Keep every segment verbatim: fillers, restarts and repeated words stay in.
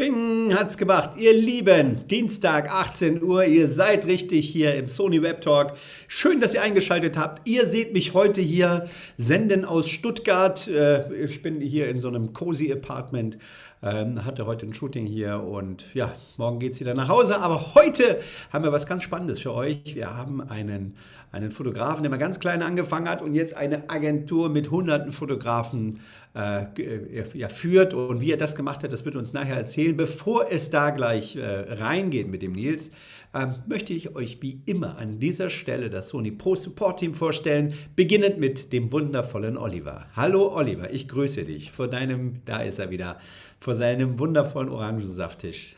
Bing hat's gemacht. Ihr Lieben, Dienstag achtzehn Uhr, ihr seid richtig hier im Sony Web Talk. Schön, dass ihr eingeschaltet habt. Ihr seht mich heute hier senden aus Stuttgart. Äh, Ich bin hier in so einem cozy Apartment. Ähm, hatte heute ein Shooting hier und ja, morgen geht's wieder nach Hause. Aber heute haben wir was ganz Spannendes für euch. Wir haben einen, einen Fotografen, der mal ganz klein angefangen hat und jetzt eine Agentur mit hunderten Fotografen äh, ge- ja, führt. Und wie er das gemacht hat, das wird er uns nachher erzählen. Bevor es da gleich äh, reingeht mit dem Nils, ähm, möchte ich euch wie immer an dieser Stelle das Sony Pro Support Team vorstellen, beginnend mit dem wundervollen Oliver. Hallo Oliver, ich grüße dich vor deinem, da ist er wieder, vor seinem wundervollen Orangensafttisch.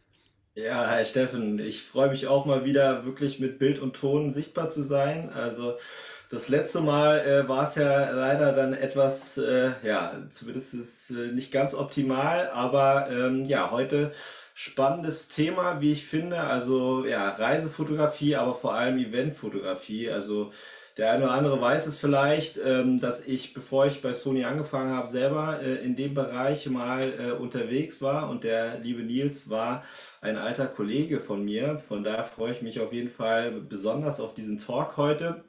Ja, hi Steffen, ich freue mich auch mal wieder wirklich mit Bild und Ton sichtbar zu sein. Also das letzte Mal äh, war es ja leider dann etwas, äh, ja, zumindest ist, äh, nicht ganz optimal, aber ähm, ja, heute spannendes Thema, wie ich finde. Also ja, Reisefotografie, aber vor allem Eventfotografie. Also der eine oder andere weiß es vielleicht, ähm, dass ich, bevor ich bei Sony angefangen habe, selber äh, in dem Bereich mal äh, unterwegs war und der liebe Nils war ein alter Kollege von mir. Von daher freue ich mich auf jeden Fall besonders auf diesen Talk heute.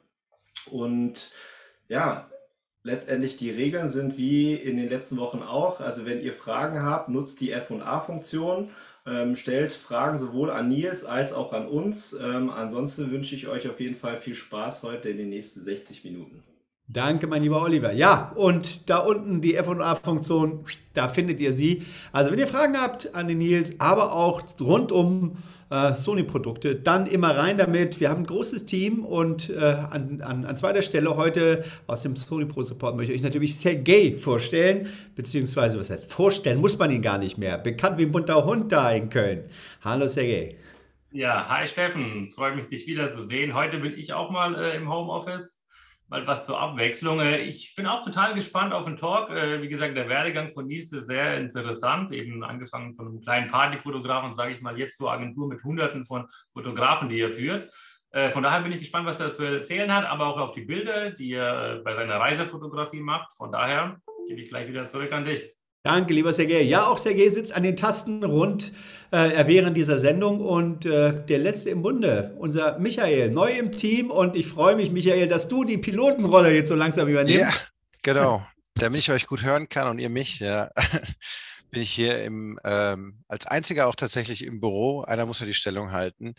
Und ja, letztendlich die Regeln sind wie in den letzten Wochen auch. Also wenn ihr Fragen habt, nutzt die F und A-Funktion, ähm, stellt Fragen sowohl an Nils als auch an uns. Ähm, ansonsten wünsche ich euch auf jeden Fall viel Spaß heute in den nächsten sechzig Minuten. Danke, mein lieber Oliver. Ja, und da unten die F und A-Funktion, da findet ihr sie. Also wenn ihr Fragen habt an den Nils, aber auch rund um äh, Sony-Produkte, dann immer rein damit. Wir haben ein großes Team und äh, an, an, an zweiter Stelle heute aus dem Sony Pro Support möchte ich euch natürlich Sergej vorstellen, beziehungsweise, was heißt vorstellen, muss man ihn gar nicht mehr. Bekannt wie ein bunter Hund da in Köln. Hallo Sergej. Ja, hi Steffen, freue mich, dich wiederzusehen. Heute bin ich auch mal äh, im Homeoffice, mal was zur Abwechslung. Äh, ich bin auch total gespannt auf den Talk. Äh, wie gesagt, der Werdegang von Nils ist sehr interessant, eben angefangen von einem kleinen Partyfotografen, sage ich mal, jetzt zur Agentur mit Hunderten von Fotografen, die er führt. Äh, von daher bin ich gespannt, was er zu erzählen hat, aber auch auf die Bilder, die er äh, bei seiner Reisefotografie macht. Von daher gebe ich gleich wieder zurück an dich. Danke, lieber Sergej. Ja, auch Sergej sitzt an den Tasten rund äh, während dieser Sendung und äh, der Letzte im Bunde, unser Michael, neu im Team und ich freue mich, Michael, dass du die Pilotenrolle jetzt so langsam Ja, übernimmst. genau. Damit ich euch gut hören kann und ihr mich, ja, bin ich hier im, ähm, als einziger auch tatsächlich im Büro. Einer muss ja die Stellung halten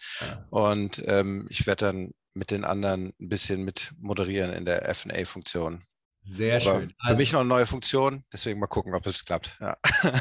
und ähm, ich werde dann mit den anderen ein bisschen mit moderieren in der F und A-Funktion. Sehr Aber schön. für mich Also, noch eine neue Funktion, deswegen mal gucken, ob es klappt. Ja.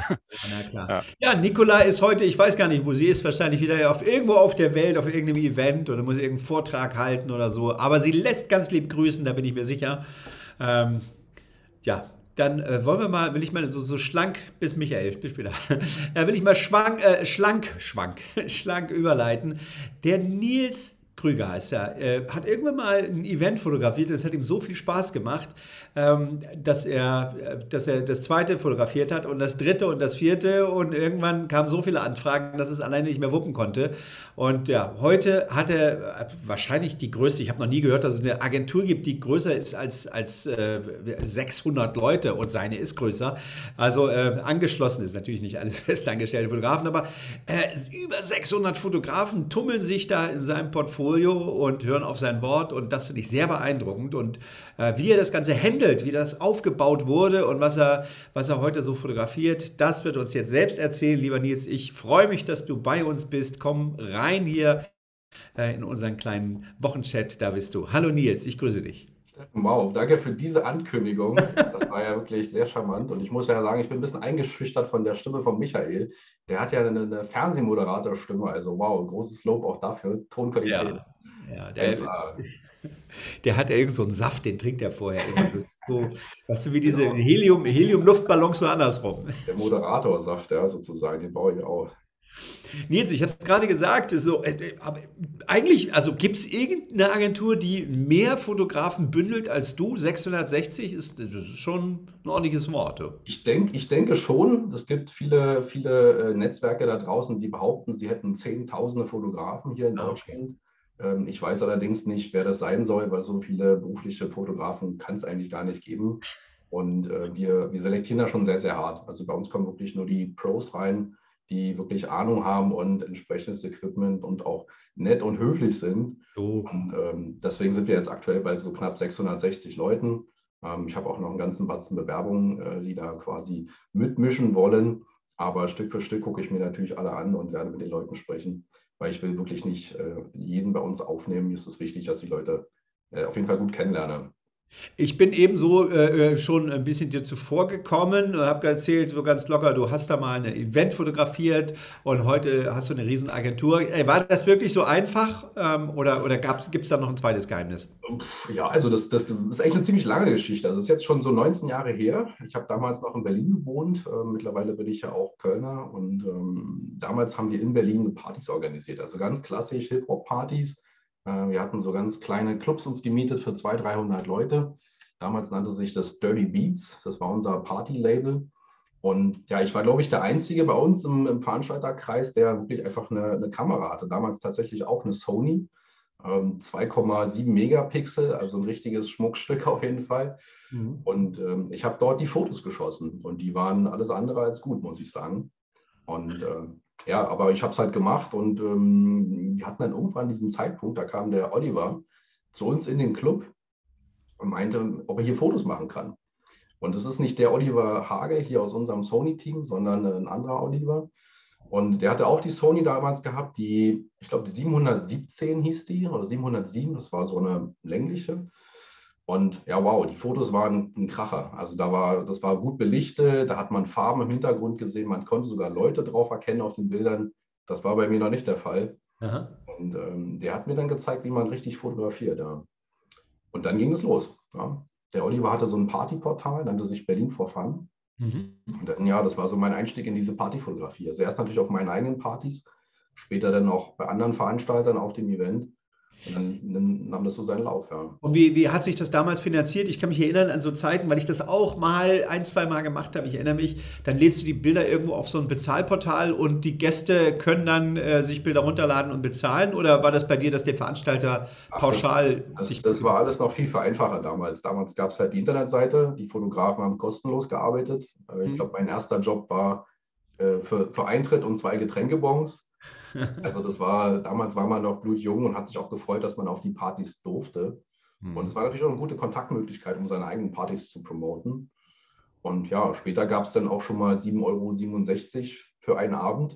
na klar. Ja. Ja, Nicola ist heute, ich weiß gar nicht, wo sie ist, wahrscheinlich wieder auf, irgendwo auf der Welt, auf irgendeinem Event oder muss irgendeinen Vortrag halten oder so. Aber sie lässt ganz lieb grüßen, da bin ich mir sicher. Ähm, ja, dann äh, wollen wir mal, will ich mal so, so schlank, bis Michael, bis später, äh, will ich mal schwank, äh, schlank, schwank, schlank überleiten. Der Nils Krüger heißt er, äh, hat irgendwann mal ein Event fotografiert, das hat ihm so viel Spaß gemacht, ähm, dass er, äh, dass er das zweite fotografiert hat und das dritte und das vierte und irgendwann kamen so viele Anfragen, dass es alleine nicht mehr wuppen konnte. Und ja, heute hat er äh, wahrscheinlich die größte, ich habe noch nie gehört, dass es eine Agentur gibt, die größer ist als, als äh, sechshundert Leute und seine ist größer. Also äh, angeschlossen ist natürlich nicht alles festangestellte Fotografen, aber äh, über sechshundert Fotografen tummeln sich da in seinem Portfolio und hören auf sein Wort und das finde ich sehr beeindruckend und äh, wie er das Ganze handelt, wie das aufgebaut wurde und was er, was er heute so fotografiert, das wird uns jetzt selbst erzählen, lieber Nils. Ich freue mich, dass du bei uns bist. Komm rein hier äh, in unseren kleinen Wochenchat, da bist du. Hallo Nils, ich grüße dich. Steffen, wow, danke für diese Ankündigung. Das war ja wirklich sehr charmant. Und ich muss ja sagen, ich bin ein bisschen eingeschüchtert von der Stimme von Michael. Der hat ja eine, eine Fernsehmoderatorstimme. Also wow, großes Lob auch dafür. Tonqualität Ja, ja, der, eins A. der hat ja irgend so einen Saft, den trinkt er vorher immer. Das ist so, weißt du, wie diese Genau, Helium, Helium-Luftballons so andersrum. der Moderatorsaft, ja, sozusagen, den baue ich auch. Nils, ich habe es gerade gesagt, so, äh, aber eigentlich, also gibt es irgendeine Agentur, die mehr Fotografen bündelt als du? sechshundertsechzig ist, das ist schon ein ordentliches Wort. Du. Ich denke, ich denke schon, es gibt viele, viele äh, Netzwerke da draußen, die behaupten, sie hätten Zehntausende Fotografen hier in Ah, okay. Deutschland. Ähm, ich weiß allerdings nicht, wer das sein soll, weil so viele berufliche Fotografen kann es eigentlich gar nicht geben. Und äh, wir, wir selektieren da schon sehr, sehr hart. Also bei uns kommen wirklich nur die Pros rein, die wirklich Ahnung haben und entsprechendes Equipment und auch nett und höflich sind. So. Und ähm, deswegen sind wir jetzt aktuell bei so knapp sechshundertsechzig Leuten. Ähm, ich habe auch noch einen ganzen Batzen Bewerbungen, äh, die da quasi mitmischen wollen. Aber Stück für Stück gucke ich mir natürlich alle an und werde mit den Leuten sprechen, weil ich will wirklich nicht äh, jeden bei uns aufnehmen. Mir ist es wichtig, dass die Leute äh, auf jeden Fall gut kennenlernen. Ich bin ebenso äh, schon ein bisschen dir zuvor gekommen und habe erzählt, so ganz locker, du hast da mal ein Event fotografiert und heute hast du eine riesen Agentur. Äh, war das wirklich so einfach ähm, oder, oder gibt es da noch ein zweites Geheimnis? Ja, also das, das ist eigentlich eine ziemlich lange Geschichte. Also das ist jetzt schon so neunzehn Jahre her. Ich habe damals noch in Berlin gewohnt. Äh, mittlerweile bin ich ja auch Kölner und ähm, damals haben wir in Berlin Partys organisiert. Also ganz klassisch Hip-Hop-Partys. Wir hatten so ganz kleine Clubs uns gemietet für zweihundert, dreihundert Leute. Damals nannte sich das Dirty Beats. Das war unser Party-Label. Und ja, ich war, glaube ich, der Einzige bei uns im, im Veranstalterkreis, der wirklich einfach eine, eine Kamera hatte. Damals tatsächlich auch eine Sony. Ähm, zwei Komma sieben Megapixel, also ein richtiges Schmuckstück auf jeden Fall. Mhm. Und ähm, ich habe dort die Fotos geschossen. Und die waren alles andere als gut, muss ich sagen. Und äh, ja, aber ich habe es halt gemacht und ähm, wir hatten dann irgendwann diesen Zeitpunkt, da kam der Oliver zu uns in den Club und meinte, ob er hier Fotos machen kann. Und es ist nicht der Oliver Hage hier aus unserem Sony-Team, sondern ein anderer Oliver. Und der hatte auch die Sony damals gehabt, die, ich glaube, die siebenhundertsiebzehn hieß die oder siebenhundertsieben, das war so eine längliche. Und ja, wow, die Fotos waren ein Kracher. Also da war, das war gut belichtet, da hat man Farben im Hintergrund gesehen, man konnte sogar Leute drauf erkennen auf den Bildern. Das war bei mir noch nicht der Fall. Aha. Und ähm, der hat mir dann gezeigt, wie man richtig fotografiert. Ja. Und dann ging es los. Ja. Der Oliver hatte so ein Partyportal, nannte sich Berlin for Fun. Mhm. Und dann, ja, das war so mein Einstieg in diese Partyfotografie. Also erst natürlich auf meinen eigenen Partys, später dann auch bei anderen Veranstaltern auf dem Event. Und dann, dann nahm das so seinen Lauf, ja. Und wie, wie hat sich das damals finanziert? Ich kann mich erinnern an so Zeiten, weil ich das auch mal ein, zwei Mal gemacht habe. Ich erinnere mich, dann lädst du die Bilder irgendwo auf so ein Bezahlportal und die Gäste können dann äh, sich Bilder runterladen und bezahlen? Oder war das bei dir, dass der Veranstalter pauschal... Ach, das, das, das war alles noch viel vereinfacher damals. Damals gab es halt die Internetseite, die Fotografen haben kostenlos gearbeitet. Ich mhm. glaube, mein erster Job war äh, für, für Eintritt und zwei Getränkebons. Also das war, damals war man noch blutjung und hat sich auch gefreut, dass man auf die Partys durfte. Mhm. Und es war natürlich auch eine gute Kontaktmöglichkeit, um seine eigenen Partys zu promoten. Und ja, später gab es dann auch schon mal sieben Euro siebenundsechzig für einen Abend.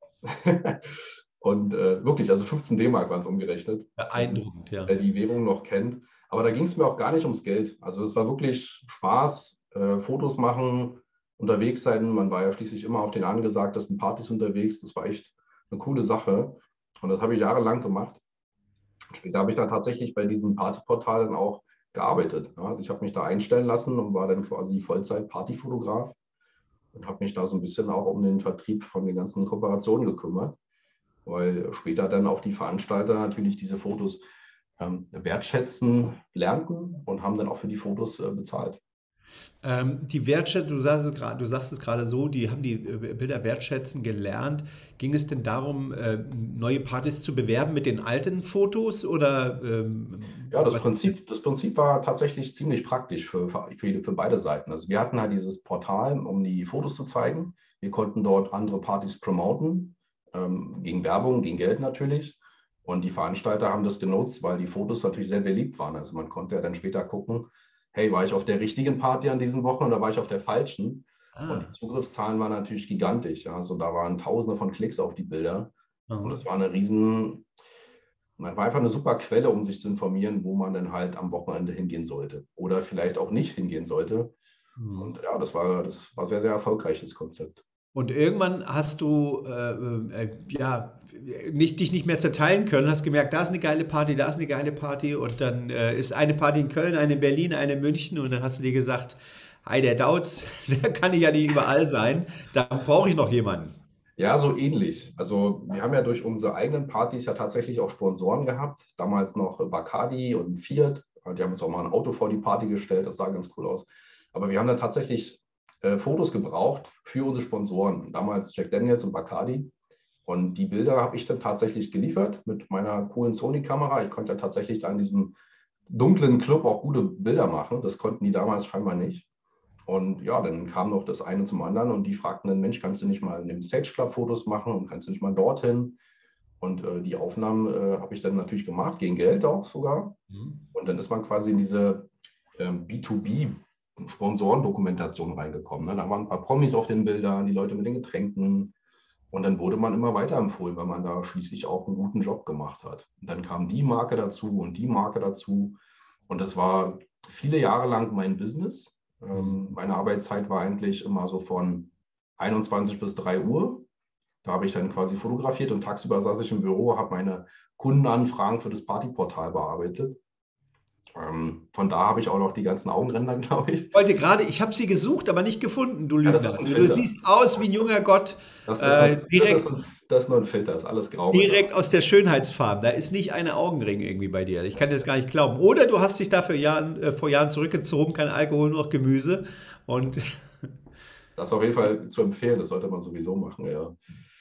Und äh, wirklich, also fünfzehn D-Mark waren es umgerechnet. Beeindruckend, ja. Wer die Währung noch kennt. Aber da ging es mir auch gar nicht ums Geld. Also es war wirklich Spaß, äh, Fotos machen, unterwegs sein. Man war ja schließlich immer auf den angesagtesten Partys unterwegs. Das war echt eine coole Sache und das habe ich jahrelang gemacht. Später habe ich dann tatsächlich bei diesen Partyportalen auch gearbeitet. Also ich habe mich da einstellen lassen und war dann quasi Vollzeit-Partyfotograf und habe mich da so ein bisschen auch um den Vertrieb von den ganzen Kooperationen gekümmert, weil später dann auch die Veranstalter natürlich diese Fotos ähm, wertschätzen lernten und haben dann auch für die Fotos äh, bezahlt. Ähm, die Wertschätzung, du sagst, es grad, du sagst es gerade so, die haben die Bilder wertschätzen gelernt. Ging es denn darum, äh, neue Partys zu bewerben mit den alten Fotos? Oder, ähm, ja, das Prinzip, das Prinzip war tatsächlich ziemlich praktisch für, für, für beide Seiten. Also wir hatten halt dieses Portal, um die Fotos zu zeigen. Wir konnten dort andere Partys promoten, ähm, gegen Werbung, gegen Geld natürlich. Und die Veranstalter haben das genutzt, weil die Fotos natürlich sehr beliebt waren. Also man konnte ja dann später gucken, hey, war ich auf der richtigen Party an diesen Wochen oder war ich auf der falschen? Ah. Und die Zugriffszahlen waren natürlich gigantisch. Also da waren Tausende von Klicks auf die Bilder. Mhm. Und das war eine riesen, man war einfach eine super Quelle, um sich zu informieren, wo man dann halt am Wochenende hingehen sollte. Oder vielleicht auch nicht hingehen sollte. Mhm. Und ja, das war, das war sehr, sehr erfolgreiches Konzept. Und irgendwann hast du äh, äh, ja, nicht, dich nicht mehr zerteilen können, hast gemerkt, da ist eine geile Party, da ist eine geile Party und dann äh, ist eine Party in Köln, eine in Berlin, eine in München und dann hast du dir gesagt, hey, der Dauz, der kann ja nicht überall sein, da brauche ich noch jemanden. Ja, so ähnlich. Also wir haben ja durch unsere eigenen Partys ja tatsächlich auch Sponsoren gehabt, damals noch Bacardi und Fiat, die haben uns auch mal ein Auto vor die Party gestellt, das sah ganz cool aus. Aber wir haben dann tatsächlich Fotos gebraucht für unsere Sponsoren, damals Jack Daniels und Bacardi. Und die Bilder habe ich dann tatsächlich geliefert mit meiner coolen Sony-Kamera. Ich konnte ja tatsächlich da in diesem dunklen Club auch gute Bilder machen. Das konnten die damals scheinbar nicht. Und ja, dann kam noch das eine zum anderen und die fragten dann, Mensch, kannst du nicht mal in dem Sage Club Fotos machen und kannst du nicht mal dorthin? Und äh, die Aufnahmen äh, habe ich dann natürlich gemacht, gegen Geld auch sogar. Mhm. Und dann ist man quasi in diese ähm, B zwei B Sponsorendokumentation reingekommen. Ne? Da waren ein paar Promis auf den Bildern, die Leute mit den Getränken. Und dann wurde man immer weiterempfohlen, weil man da schließlich auch einen guten Job gemacht hat. Und dann kam die Marke dazu und die Marke dazu. Und das war viele Jahre lang mein Business. Ähm, meine Arbeitszeit war eigentlich immer so von einundzwanzig bis drei Uhr. Da habe ich dann quasi fotografiert und tagsüber saß ich im Büro, habe meine Kundenanfragen für das Partyportal bearbeitet. Ähm, von da habe ich auch noch die ganzen Augenränder, glaube ich. Ich wollte gerade, ich habe sie gesucht, aber nicht gefunden, du Ja, Lügner. das ist ein du Filter. siehst aus wie ein junger Gott. Das ist, Äh, nur, direkt, das, ist, das ist nur ein Filter, das ist alles grau. direkt aus der Schönheitsfarm. Da ist nicht eine Augenring irgendwie bei dir. Ich kann das gar nicht glauben. Oder du hast dich da vor Jahren, äh, vor Jahren zurückgezogen, kein Alkohol, nur noch Gemüse. Und Das ist auf jeden Fall zu empfehlen, das sollte man sowieso machen, ja.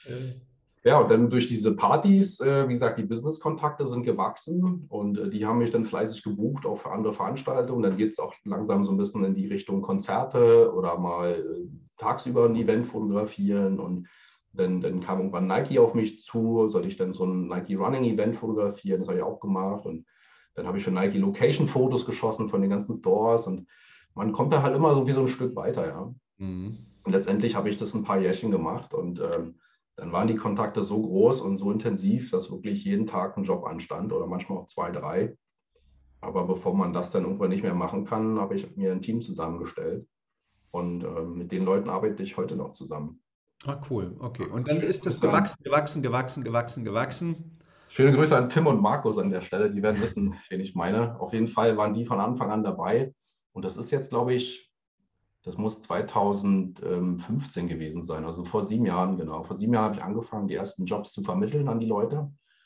Ja, und dann durch diese Partys, äh, wie gesagt, die Business-Kontakte sind gewachsen und äh, die haben mich dann fleißig gebucht, auch für andere Veranstaltungen. Dann geht es auch langsam so ein bisschen in die Richtung Konzerte oder mal äh, tagsüber ein Event fotografieren. Und dann, dann kam irgendwann Nike auf mich zu, sollte ich dann so ein Nike Running Event fotografieren, das habe ich auch gemacht. Und dann habe ich für Nike Location-Fotos geschossen von den ganzen Stores und man kommt da halt immer so wie so ein Stück weiter, ja. Mhm. Und letztendlich habe ich das ein paar Jährchen gemacht und ähm, dann waren die Kontakte so groß und so intensiv, dass wirklich jeden Tag ein Job anstand oder manchmal auch zwei, drei. Aber bevor man das dann irgendwann nicht mehr machen kann, habe ich mir ein Team zusammengestellt. Und ähm, mit den Leuten arbeite ich heute noch zusammen. Ah, cool, okay. Und dann ist das Grüße an- gewachsen, gewachsen, gewachsen, gewachsen, gewachsen. Schöne Grüße an Tim und Markus an der Stelle, die werden wissen, wen ich meine. Auf jeden Fall waren die von Anfang an dabei. Und das ist jetzt, glaube ich, das muss zweitausendfünfzehn gewesen sein, also vor sieben Jahren, genau. Vor sieben Jahren habe ich angefangen, die ersten Jobs zu vermitteln an die Leute.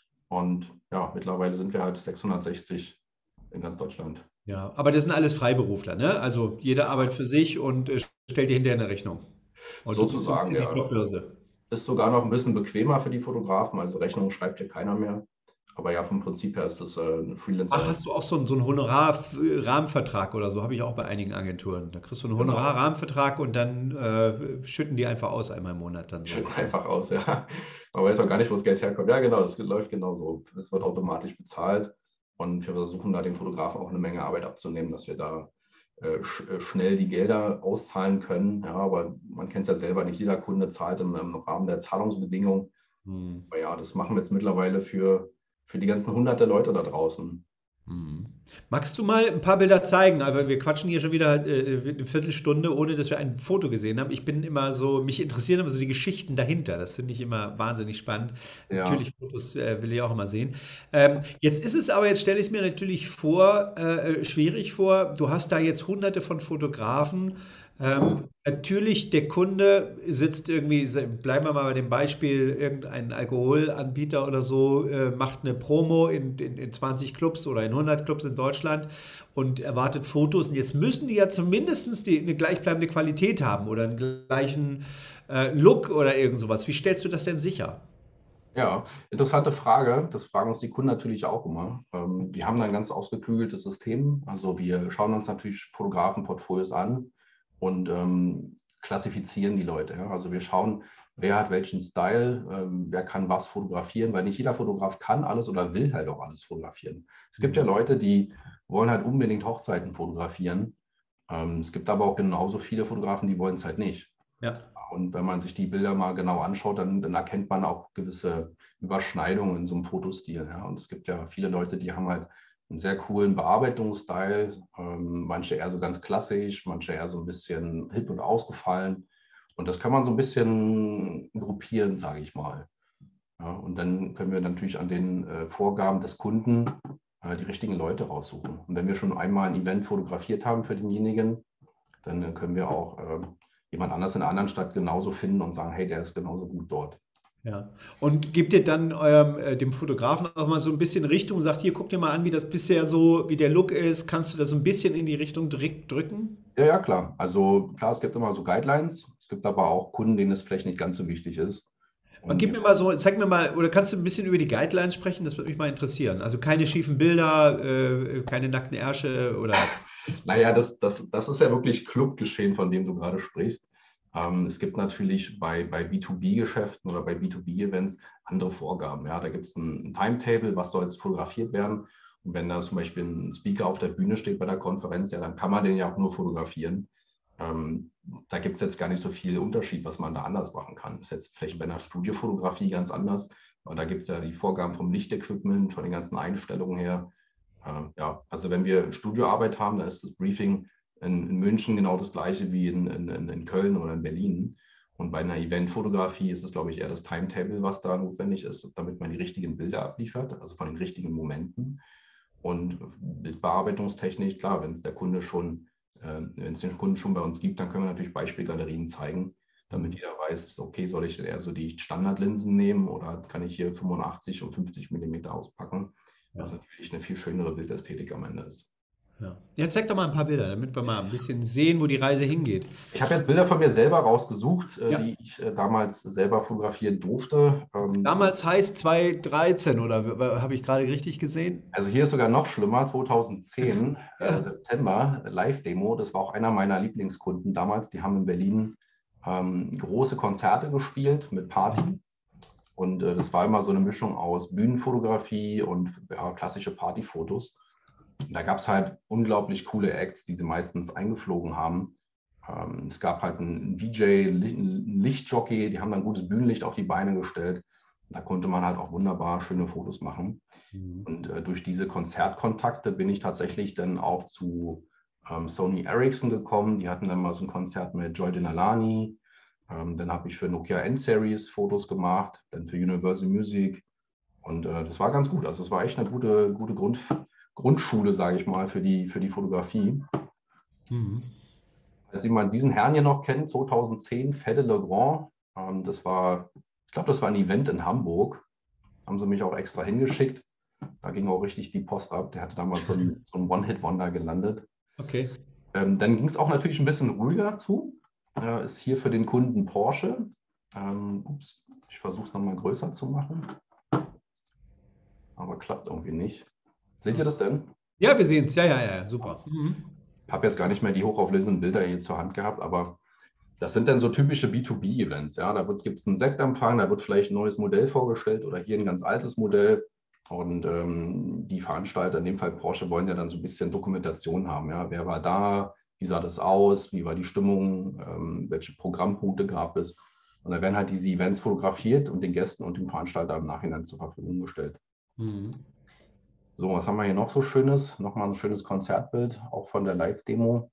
Und ja, mittlerweile sind wir halt sechshundertsechzig in ganz Deutschland. Ja, aber das sind alles Freiberufler, ne? Also jeder arbeitet für sich und äh, stellt dir hinterher eine Rechnung. Und du bist Sozusagen, die ja. Jobbörse. Ist sogar noch ein bisschen bequemer für die Fotografen, also Rechnung schreibt hier keiner mehr. Aber ja, vom Prinzip her ist das äh, ein Freelancer. Ach, hast du auch so einen, so einen Honorar-Rahmenvertrag oder so? Habe ich auch bei einigen Agenturen. Da kriegst du einen Genau. Honorar-Rahmenvertrag und dann äh, schütten die einfach aus einmal im Monat dann so. Schütten einfach aus, ja. Man weiß auch gar nicht, wo das Geld herkommt. Ja, genau, das läuft genauso. Das wird automatisch bezahlt und wir versuchen da dem Fotografen auch eine Menge Arbeit abzunehmen, dass wir da äh, sch äh, schnell die Gelder auszahlen können. Ja, aber man kennt es ja selber, nicht jeder Kunde zahlt im, im Rahmen der Zahlungsbedingungen. Hm. Aber ja, das machen wir jetzt mittlerweile für, für die ganzen hunderte Leute da draußen. Hm. Magst du mal ein paar Bilder zeigen? Also wir quatschen hier schon wieder äh, eine Viertelstunde, ohne dass wir ein Foto gesehen haben. Ich bin immer so, mich interessieren immer so die Geschichten dahinter. Das finde ich immer wahnsinnig spannend. Ja. Natürlich, Fotos äh, will ich auch immer sehen. Ähm, jetzt ist es aber, jetzt stelle ich es mir natürlich vor, äh, schwierig vor. Du hast da jetzt hunderte von Fotografen. Ähm, natürlich, der Kunde sitzt irgendwie, bleiben wir mal bei dem Beispiel, irgendein Alkoholanbieter oder so, äh, macht eine Promo in, in, in zwanzig Clubs oder in hundert Clubs in Deutschland und erwartet Fotos. Und jetzt müssen die ja zumindest die, eine gleichbleibende Qualität haben oder einen gleichen äh, Look oder irgend sowas. Wie stellst du das denn sicher? Ja, interessante Frage. Das fragen uns die Kunden natürlich auch immer. Ähm, wir haben da ein ganz ausgeklügeltes System. Also wir schauen uns natürlich Fotografenportfolios an und ähm, klassifizieren die Leute. Ja? Also wir schauen, wer hat welchen Style, ähm, wer kann was fotografieren, weil nicht jeder Fotograf kann alles oder will halt auch alles fotografieren. Es gibt ja Leute, die wollen halt unbedingt Hochzeiten fotografieren. Ähm, es gibt aber auch genauso viele Fotografen, die wollen es halt nicht. Ja. Und wenn man sich die Bilder mal genau anschaut, dann, dann erkennt man auch gewisse Überschneidungen in so einem Fotostil. Ja? Und es gibt ja viele Leute, die haben halt einen sehr coolen Bearbeitungsstil, ähm, manche eher so ganz klassisch, manche eher so ein bisschen hip und ausgefallen. Und das kann man so ein bisschen gruppieren, sage ich mal. Ja, und dann können wir natürlich an den äh, Vorgaben des Kunden äh, die richtigen Leute raussuchen. Und wenn wir schon einmal ein Event fotografiert haben für denjenigen, dann äh, können wir auch äh, jemand anders in einer anderen Stadt genauso finden und sagen, hey, der ist genauso gut dort. Ja. Und gebt ihr dann eurem, äh, dem Fotografen auch mal so ein bisschen Richtung, sagt, hier, guck dir mal an, wie das bisher so, wie der Look ist, kannst du das so ein bisschen in die Richtung direkt drücken? Ja, ja, klar. Also klar, es gibt immer so Guidelines. Es gibt aber auch Kunden, denen es vielleicht nicht ganz so wichtig ist. Und gib mir mal so, zeig mir mal, oder kannst du ein bisschen über die Guidelines sprechen? Das würde mich mal interessieren. Also keine schiefen Bilder, äh, keine nackten Ärsche oder was? Naja, das, das, das ist ja wirklich Clubgeschehen, von dem du gerade sprichst. Ähm, es gibt natürlich bei, bei B zwei B-Geschäften oder bei B zwei B-Events andere Vorgaben. Ja? Da gibt es ein, ein Timetable, was soll jetzt fotografiert werden. Und wenn da zum Beispiel ein Speaker auf der Bühne steht bei der Konferenz, ja, dann kann man den ja auch nur fotografieren. Ähm, da gibt es jetzt gar nicht so viel Unterschied, was man da anders machen kann. Das ist jetzt vielleicht bei einer Studiofotografie ganz anders, aber da gibt es ja die Vorgaben vom Lichtequipment, von den ganzen Einstellungen her. Äh, ja, also wenn wir Studioarbeit haben, dann ist das Briefing in, in München genau das gleiche wie in, in, in Köln oder in Berlin. Und bei einer Eventfotografie ist es, glaube ich, eher das Timetable, was da notwendig ist, damit man die richtigen Bilder abliefert, also von den richtigen Momenten. Und Bildbearbeitungstechnik, klar, wenn es der Kunde schon, äh, wenn es den Kunden schon bei uns gibt, dann können wir natürlich Beispielgalerien zeigen, damit jeder weiß, okay, soll ich denn eher so die Standardlinsen nehmen oder kann ich hier fünfundachtzig und fünfzig Millimeter auspacken, was ja. natürlich eine viel schönere Bildästhetik am Ende ist. Ja. Ja, zeig doch mal ein paar Bilder, damit wir mal ein bisschen sehen, wo die Reise hingeht. Ich habe jetzt Bilder von mir selber rausgesucht, äh, Ja. die ich äh, damals selber fotografieren durfte. Ähm, Damals heißt zweitausenddreizehn, oder habe ich gerade richtig gesehen? Also hier ist sogar noch schlimmer, zweitausendzehn, Ja. äh, September, Live-Demo. Das war auch einer meiner Lieblingskunden damals. Die haben in Berlin ähm, große Konzerte gespielt mit Party. Und äh, das war immer so eine Mischung aus Bühnenfotografie und ja, klassische Partyfotos. Und da gab es halt unglaublich coole Acts, die sie meistens eingeflogen haben. Ähm, es gab halt einen V J, einen Lichtjockey, die haben dann gutes Bühnenlicht auf die Beine gestellt. Da konnte man halt auch wunderbar schöne Fotos machen. Mhm. Und äh, durch diese Konzertkontakte bin ich tatsächlich dann auch zu ähm, Sony Ericsson gekommen. Die hatten dann mal so ein Konzert mit Joy Denalani. Ähm, dann habe ich für Nokia N-Series Fotos gemacht, dann für Universal Music. Und äh, das war ganz gut. Also es war echt eine gute, gute Grund, Grundschule, sage ich mal, für die, für die Fotografie. Mhm. Als jemand diesen Herrn hier noch kennt, zweitausendzehn, Fede Legrand, ähm, das war, ich glaube, das war ein Event in Hamburg. Haben sie mich auch extra hingeschickt. Da ging auch richtig die Post ab. Der hatte damals so ein, so ein One-Hit-Wonder gelandet. Okay. Ähm, dann ging es auch natürlich ein bisschen ruhiger zu. Äh, ist hier für den Kunden Porsche. Ähm, ups, ich versuche es nochmal größer zu machen. Aber klappt irgendwie nicht. Seht ihr das denn? Ja, wir sehen es. Ja, ja, ja, super. Mhm. Ich habe jetzt gar nicht mehr die hochauflösenden Bilder hier zur Hand gehabt, aber das sind dann so typische B zwei B-Events. Ja? Da gibt es einen Sektempfang, da wird vielleicht ein neues Modell vorgestellt oder hier ein ganz altes Modell. Und ähm, die Veranstalter, in dem Fall Porsche, wollen ja dann so ein bisschen Dokumentation haben. Ja? Wer war da? Wie sah das aus? Wie war die Stimmung? Ähm, welche Programmpunkte gab es? Und da werden halt diese Events fotografiert und den Gästen und dem Veranstalter im Nachhinein zur Verfügung gestellt. Mhm. So, was haben wir hier noch so Schönes? Nochmal ein schönes Konzertbild, auch von der Live-Demo.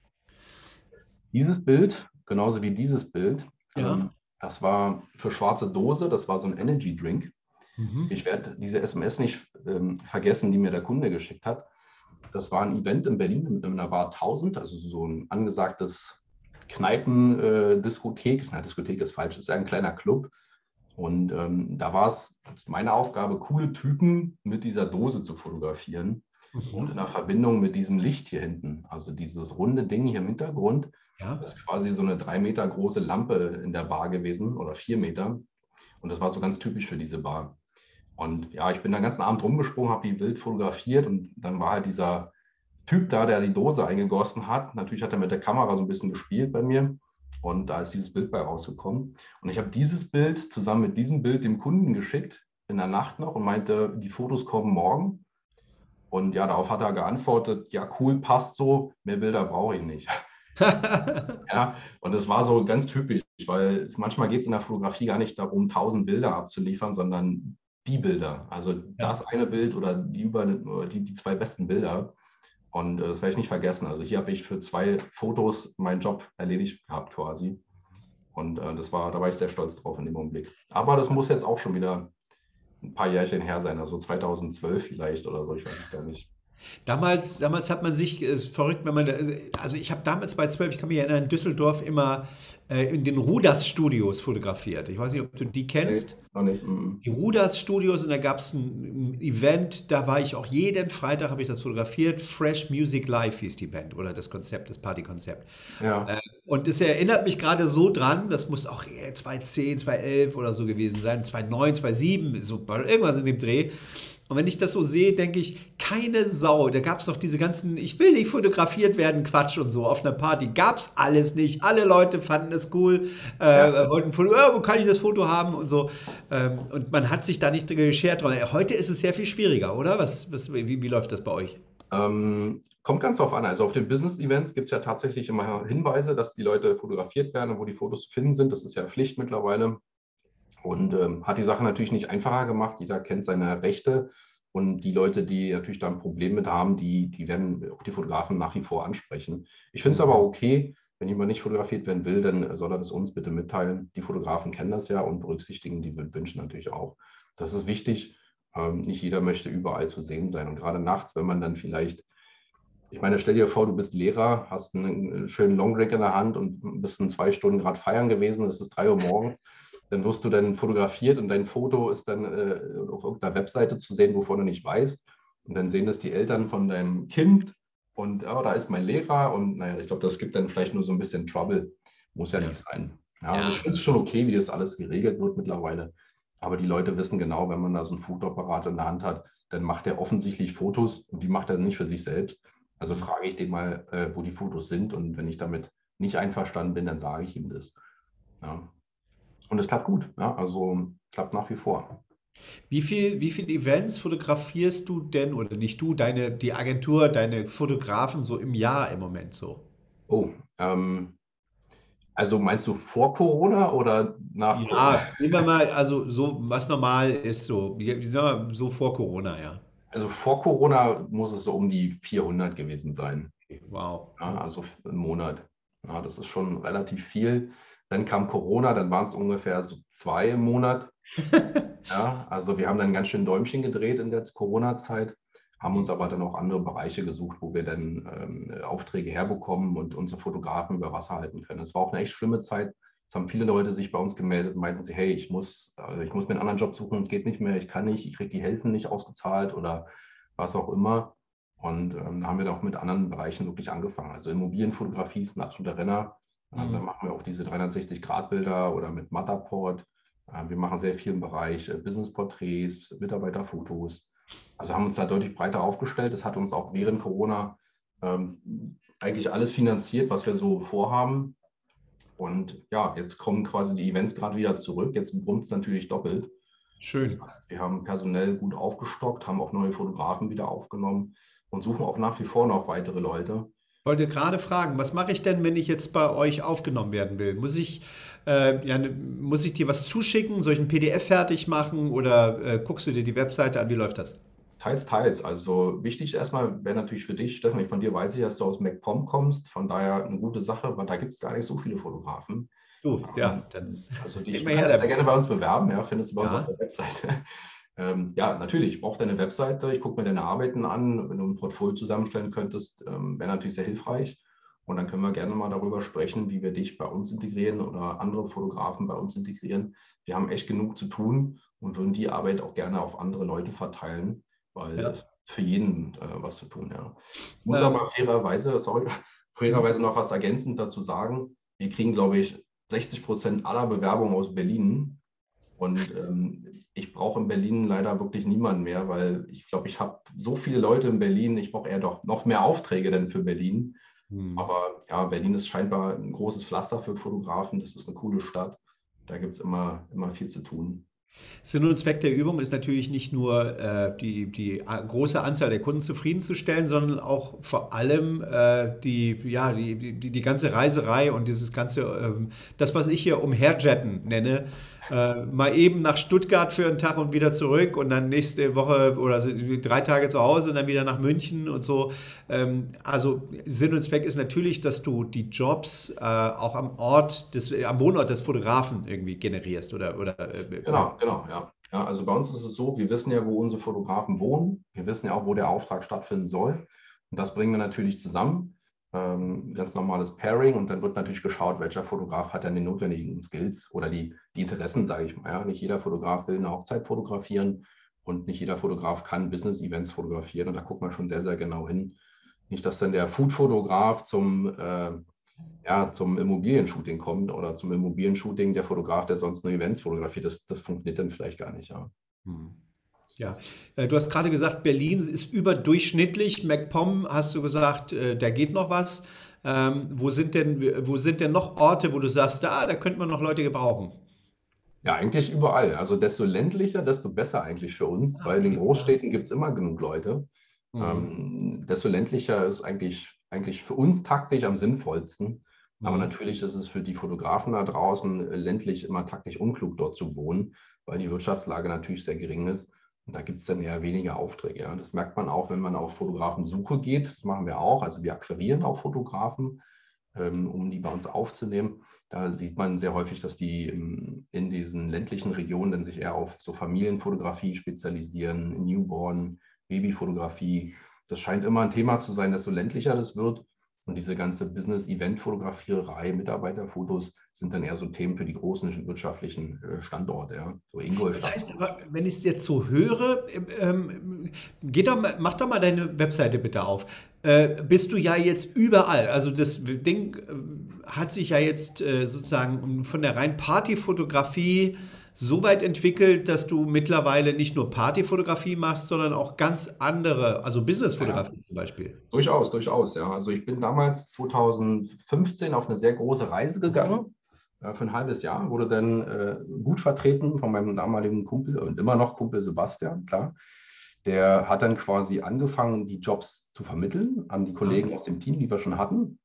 Dieses Bild, genauso wie dieses Bild, ja. ähm, das war für Schwarze Dose, das war so ein Energy Drink. Mhm. Ich werde diese S M S nicht ähm, vergessen, die mir der Kunde geschickt hat. Das war ein Event in Berlin in, in einer Bar tausend, also so ein angesagtes Kneipen-Diskothek. Äh, Na, Diskothek ist falsch, ist ja ein kleiner Club. Und ähm, da war es meine Aufgabe, coole Typen mit dieser Dose zu fotografieren. Mhm. Und in der Verbindung mit diesem Licht hier hinten, also dieses runde Ding hier im Hintergrund, ja. Das ist quasi so eine drei Meter große Lampe in der Bar gewesen oder vier Meter. Und das war so ganz typisch für diese Bar. Und ja, ich bin den ganzen Abend rumgesprungen, habe die wild fotografiert und dann war halt dieser Typ da, der die Dose eingegossen hat. Natürlich hat er mit der Kamera so ein bisschen gespielt bei mir. Und da ist dieses Bild bei rausgekommen. Und ich habe dieses Bild zusammen mit diesem Bild dem Kunden geschickt, in der Nacht noch, und meinte, die Fotos kommen morgen. Und ja, darauf hat er geantwortet, ja cool, passt so, mehr Bilder brauche ich nicht. Ja, und das war so ganz typisch, weil es, manchmal geht es in der Fotografie gar nicht darum, tausend Bilder abzuliefern, sondern die Bilder. Also ja. Das eine Bild oder die, über, die, die zwei besten Bilder. Und äh, das werde ich nicht vergessen. Also hier habe ich für zwei Fotos meinen Job erledigt gehabt quasi. Und äh, das war, da war ich sehr stolz drauf in dem Augenblick. Aber das muss jetzt auch schon wieder ein paar Jährchen her sein, also zweitausendzwölf vielleicht oder so, ich weiß es gar nicht. Damals, damals hat man sich, ist verrückt, wenn man, also ich habe damals bei zwölf, ich kann mich erinnern, in Düsseldorf immer äh, in den Ruders-Studios fotografiert. Ich weiß nicht, ob du die kennst. Nee, noch nicht. Mm. Die Ruders-Studios, und da gab es ein, ein Event, da war ich auch jeden Freitag, habe ich das fotografiert. Fresh Music Live hieß die Band oder das Konzept, das Partykonzept. Ja. Äh, und das erinnert mich gerade so dran, das muss auch zweitausendzehn, zweitausendelf oder so gewesen sein, zweitausendneun, zweitausendsieben, so irgendwas in dem Dreh. Und wenn ich das so sehe, denke ich, keine Sau. Da gab es doch diese ganzen, ich will nicht fotografiert werden, Quatsch und so. Auf einer Party gab es alles nicht. Alle Leute fanden es cool, äh, Ja. wollten ein Foto, oh, wo kann ich das Foto haben und so. Ähm, und man hat sich da nicht geschert. Heute ist es sehr viel schwieriger, oder? Was, was, wie, wie läuft das bei euch? Ähm, kommt ganz drauf an. Also auf den Business-Events gibt es ja tatsächlich immer Hinweise, dass die Leute fotografiert werden und wo die Fotos zu finden sind. Das ist ja Pflicht mittlerweile. Und ähm, hat die Sache natürlich nicht einfacher gemacht. Jeder kennt seine Rechte. Und die Leute, die natürlich da ein Problem mit haben, die, die werden auch die Fotografen nach wie vor ansprechen. Ich finde es aber okay, wenn jemand nicht fotografiert werden will, dann soll er das uns bitte mitteilen. Die Fotografen kennen das ja und berücksichtigen die Wünsche natürlich auch. Das ist wichtig. Ähm, nicht jeder möchte überall zu sehen sein. Und gerade nachts, wenn man dann vielleicht, ich meine, stell dir vor, du bist Lehrer, hast einen schönen Longdrink in der Hand und bist in zwei Stunden gerade feiern gewesen, es ist drei Uhr morgens. Dann wirst du dann fotografiert und dein Foto ist dann äh, auf irgendeiner Webseite zu sehen, wovon du nicht weißt. Und dann sehen das die Eltern von deinem Kind und oh, da ist mein Lehrer. Und naja, ich glaube, das gibt dann vielleicht nur so ein bisschen Trouble. Muss ja, ja. nicht sein. Ja, also ich finde es schon okay, wie das alles geregelt wird mittlerweile. Aber die Leute wissen genau, wenn man da so einen Fotoapparat in der Hand hat, dann macht er offensichtlich Fotos und die macht er nicht für sich selbst. Also frage ich den mal, äh, wo die Fotos sind. Und wenn ich damit nicht einverstanden bin, dann sage ich ihm das. Ja. Und es klappt gut, ja, also klappt nach wie vor. Wie viel, wie viele Events fotografierst du denn, oder nicht du, deine, die Agentur, deine Fotografen so im Jahr im Moment so? Oh, ähm, also meinst du vor Corona oder nach Ja, Corona? nehmen wir mal, also so, was normal ist, so, wie sagen wir, so vor Corona, ja. Also vor Corona muss es so um die vierhundert gewesen sein. Wow. Ja, also im Monat. Ja, das ist schon relativ viel. Dann kam Corona, dann waren es ungefähr so zwei im Monat. Ja, also wir haben dann ganz schön Däumchen gedreht in der Corona-Zeit, haben uns aber dann auch andere Bereiche gesucht, wo wir dann ähm, Aufträge herbekommen und unsere Fotografen über Wasser halten können. Es war auch eine echt schlimme Zeit. Es haben viele Leute sich bei uns gemeldet und meinten sie, hey, ich muss, also ich muss mir einen anderen Job suchen, es geht nicht mehr, ich kann nicht, ich kriege die Hilfen nicht ausgezahlt oder was auch immer. Und ähm, da haben wir dann auch mit anderen Bereichen wirklich angefangen. Also Immobilienfotografie ist ein absoluter Renner. Mhm. Da machen wir auch diese dreihundertsechzig Grad Bilder oder mit Matterport. Wir machen sehr viel im Bereich Business-Porträts, Mitarbeiterfotos. Also haben uns da deutlich breiter aufgestellt. Das hat uns auch während Corona ähm, eigentlich alles finanziert, was wir so vorhaben. Und ja, jetzt kommen quasi die Events gerade wieder zurück. Jetzt brummt es natürlich doppelt. Schön. Das heißt, wir haben personell gut aufgestockt, haben auch neue Fotografen wieder aufgenommen und suchen auch nach wie vor noch weitere Leute. Ich wollte gerade fragen, was mache ich denn, wenn ich jetzt bei euch aufgenommen werden will? Muss ich, äh, ja, muss ich dir was zuschicken? Soll ich ein P D F fertig machen oder äh, guckst du dir die Webseite an? Wie läuft das? Teils, teils. Also wichtig erstmal wäre natürlich für dich, Stefan, von dir weiß ich, dass du aus MacPom kommst. Von daher eine gute Sache, weil da gibt es gar nicht so viele Fotografen. Du, ja, dann. Also dich kannst du sehr gerne bei uns bewerben, ja, findest du bei uns Ja. auf der Webseite. Ähm, ja, natürlich, ich brauche deine Webseite, ich gucke mir deine Arbeiten an. Wenn du ein Portfolio zusammenstellen könntest, ähm, wäre natürlich sehr hilfreich. Und dann können wir gerne mal darüber sprechen, wie wir dich bei uns integrieren oder andere Fotografen bei uns integrieren. Wir haben echt genug zu tun und würden die Arbeit auch gerne auf andere Leute verteilen, weil Ja. es für jeden äh, was zu tun, ja. Ich muss Ähm. aber fairerweise, sorry, fairerweise noch was ergänzend dazu sagen. Wir kriegen, glaube ich, sechzig Prozent aller Bewerbungen aus Berlin. Und ähm, ich brauche in Berlin leider wirklich niemanden mehr, weil ich glaube, ich habe so viele Leute in Berlin, ich brauche eher doch noch mehr Aufträge denn für Berlin. Hm. Aber ja, Berlin ist scheinbar ein großes Pflaster für Fotografen. Das ist eine coole Stadt. Da gibt es immer, immer viel zu tun. Sinn und Zweck der Übung ist natürlich nicht nur äh, die, die große Anzahl der Kunden zufriedenzustellen, sondern auch vor allem äh, die, ja, die, die, die ganze Reiserei und dieses ganze, ähm, das, was ich hier umherjetten nenne, äh, mal eben nach Stuttgart für einen Tag und wieder zurück und dann nächste Woche oder so drei Tage zu Hause und dann wieder nach München und so. Ähm, also Sinn und Zweck ist natürlich, dass du die Jobs äh, auch am Ort, des, am Wohnort des Fotografen irgendwie generierst oder, oder äh, Genau, genau, ja. Ja, also bei uns ist es so, wir wissen ja, wo unsere Fotografen wohnen. Wir wissen ja auch, wo der Auftrag stattfinden soll. Und das bringen wir natürlich zusammen. Ähm, ganz normales Pairing. Und dann wird natürlich geschaut, welcher Fotograf hat dann die notwendigen Skills oder die, die Interessen, sage ich mal. Ja. Nicht jeder Fotograf will eine Hochzeit fotografieren und nicht jeder Fotograf kann Business-Events fotografieren. Und da gucken wir schon sehr, sehr genau hin. Nicht, dass dann der Food-Fotograf zum... Äh, ja, zum Immobilienshooting kommt oder zum Immobilienshooting der Fotograf, der sonst nur Events fotografiert, das, das funktioniert dann vielleicht gar nicht. Ja. Hm. Ja, äh, du hast gerade gesagt, Berlin ist überdurchschnittlich. MacPom hast du gesagt, äh, da geht noch was. Ähm, wo sind denn, wo sind denn noch Orte, wo du sagst, ah, da könnte man noch Leute gebrauchen? Ja, eigentlich überall. Also desto ländlicher, desto besser eigentlich für uns, Ah, weil in den okay. Ja. Großstädten gibt es immer genug Leute. Mhm. Ähm, desto ländlicher ist eigentlich, eigentlich für uns taktisch am sinnvollsten. Aber Mhm. natürlich ist es für die Fotografen da draußen äh, ländlich immer taktisch unklug, dort zu wohnen, weil die Wirtschaftslage natürlich sehr gering ist. Und da gibt es dann eher weniger Aufträge. Ja. Das merkt man auch, wenn man auf Fotografensuche geht. Das machen wir auch. Also wir akquirieren auch Fotografen, ähm, um die bei uns aufzunehmen. Da sieht man sehr häufig, dass die ähm, in diesen ländlichen Regionen dann sich eher auf so Familienfotografie spezialisieren, Newborn, Babyfotografie. Das scheint immer ein Thema zu sein, desto ländlicher das wird. Und diese ganze Business-Event-Fotografierei, Mitarbeiterfotos sind dann eher so Themen für die großen wirtschaftlichen äh, Standorte, ja. So Das Ingolstadt heißt, zum aber, Beispiel. wenn ich es jetzt so höre, ähm, geh doch mal, mach doch mal deine Webseite bitte auf. Äh, bist du ja jetzt überall. Also das Ding äh, hat sich ja jetzt äh, sozusagen von der rein Partyfotografie so weit entwickelt, dass du mittlerweile nicht nur Partyfotografie machst, sondern auch ganz andere, also Ja, Businessfotografie zum Beispiel. durchaus, durchaus, ja. Also ich bin damals zweitausendfünfzehn auf eine sehr große Reise gegangen, äh, für ein halbes Jahr, wurde dann äh, gut vertreten von meinem damaligen Kumpel und immer noch Kumpel Sebastian, klar. Der hat dann quasi angefangen, die Jobs zu vermitteln an die Ja. Kollegen aus dem Team, die wir schon hatten.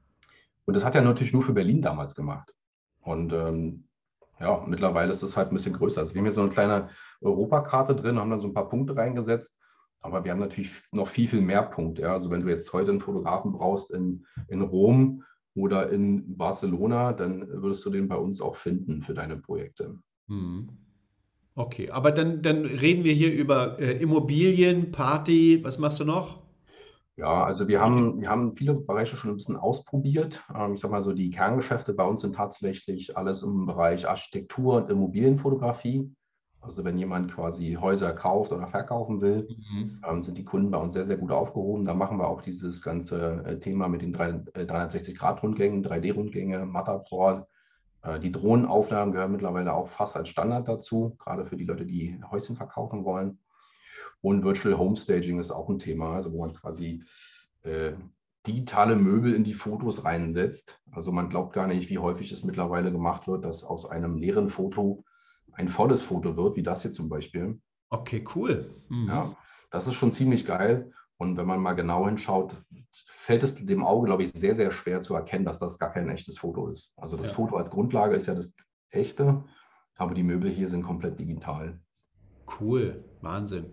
Und das hat er natürlich nur für Berlin damals gemacht. Und ähm, ja, mittlerweile ist das halt ein bisschen größer. Also wir haben hier so eine kleine Europakarte drin, haben dann so ein paar Punkte reingesetzt. Aber wir haben natürlich noch viel, viel mehr Punkte. Ja. Also wenn du jetzt heute einen Fotografen brauchst in, in Rom oder in Barcelona, dann würdest du den bei uns auch finden für deine Projekte. Hm. Okay, aber dann, dann reden wir hier über äh, Immobilien, Party, was machst du noch? Ja, also wir haben, wir haben viele Bereiche schon ein bisschen ausprobiert. Ähm, ich sag mal so, die Kerngeschäfte bei uns sind tatsächlich alles im Bereich Architektur und Immobilienfotografie. Also wenn jemand quasi Häuser kauft oder verkaufen will, Mhm. ähm, sind die Kunden bei uns sehr, sehr gut aufgehoben. Da machen wir auch dieses ganze äh, Thema mit den drei- äh, dreihundertsechzig-Grad-Rundgängen, drei D-Rundgänge, Matterport. Äh, die Drohnenaufnahmen gehören mittlerweile auch fast als Standard dazu, gerade für die Leute, die Häuschen verkaufen wollen. Und Virtual Homestaging ist auch ein Thema, also wo man quasi äh, digitale Möbel in die Fotos reinsetzt. Also man glaubt gar nicht, wie häufig es mittlerweile gemacht wird, dass aus einem leeren Foto ein volles Foto wird, wie das hier zum Beispiel. Okay, cool. Mhm. Ja, das ist schon ziemlich geil. Und wenn man mal genau hinschaut, fällt es dem Auge, glaube ich, sehr, sehr schwer zu erkennen, dass das gar kein echtes Foto ist. Also das Ja, Foto als Grundlage ist ja das echte, aber die Möbel hier sind komplett digital. cool. Wahnsinn.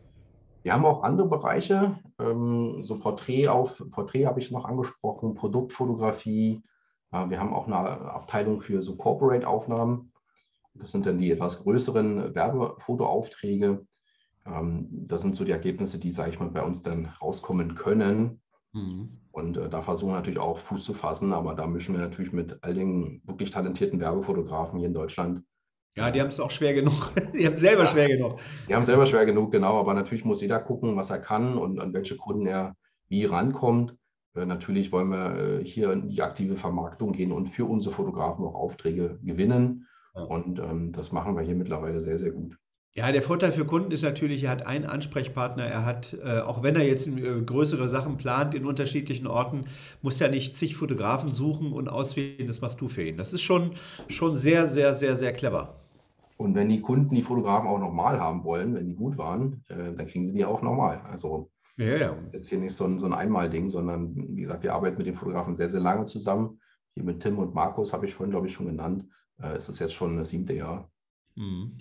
Wir haben auch andere Bereiche, ähm, so Porträt auf, Porträt habe ich noch angesprochen, Produktfotografie. Äh, wir haben auch eine Abteilung für so Corporate-Aufnahmen. Das sind dann die etwas größeren Werbefotoaufträge. Ähm, das sind so die Ergebnisse, die, sage ich mal, bei uns dann rauskommen können. Mhm. Und äh, da versuchen wir natürlich auch Fuß zu fassen, aber da mischen wir natürlich mit all den wirklich talentierten Werbefotografen hier in Deutschland. Ja, Äh, die haben es auch schwer genug. Die haben es selber ja, schwer genug. die haben selber schwer genug, genau, aber natürlich muss jeder gucken, was er kann und an welche Kunden er wie rankommt. Äh, natürlich wollen wir äh, hier in die aktive Vermarktung gehen und für unsere Fotografen auch Aufträge gewinnen. Ja. Und ähm, das machen wir hier mittlerweile sehr, sehr gut. Ja, der Vorteil für Kunden ist natürlich, er hat einen Ansprechpartner, er hat, äh, auch wenn er jetzt äh, größere Sachen plant in unterschiedlichen Orten, muss er nicht zig Fotografen suchen und auswählen, das machst du für ihn. Das ist schon, schon sehr, sehr, sehr, sehr clever. Und wenn die Kunden die Fotografen auch nochmal haben wollen, wenn die gut waren, äh, dann kriegen sie die auch nochmal. Also Ja, ja. jetzt hier nicht so ein, so ein Einmal-Ding, sondern wie gesagt, wir arbeiten mit den Fotografen sehr, sehr lange zusammen. Hier mit Tim und Markus habe ich vorhin, glaube ich, schon genannt. Äh, es ist jetzt schon das siebte Jahr. Mhm.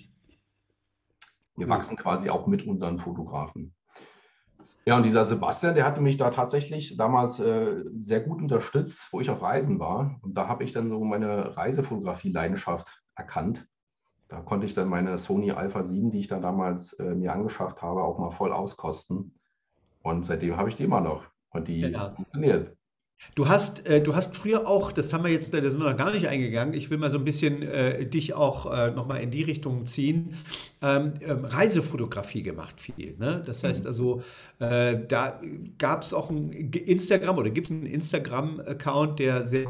Wir Cool. wachsen quasi auch mit unseren Fotografen. Ja, und dieser Sebastian, der hatte mich da tatsächlich damals äh, sehr gut unterstützt, wo ich auf Reisen war. Und da habe ich dann so meine Reisefotografie-Leidenschaft erkannt. Da konnte ich dann meine Sony Alpha sieben, die ich dann damals äh, mir angeschafft habe, auch mal voll auskosten. Und seitdem habe ich die immer noch. Und die Ja. funktioniert. Du hast, äh, du hast früher auch, das haben wir jetzt, da sind wir noch gar nicht eingegangen, ich will mal so ein bisschen äh, dich auch äh, nochmal in die Richtung ziehen, ähm, ähm, Reisefotografie gemacht viel. Ne? Das heißt Mhm. also, äh, da gab es auch ein Instagram oder gibt es einen Instagram-Account, der sehr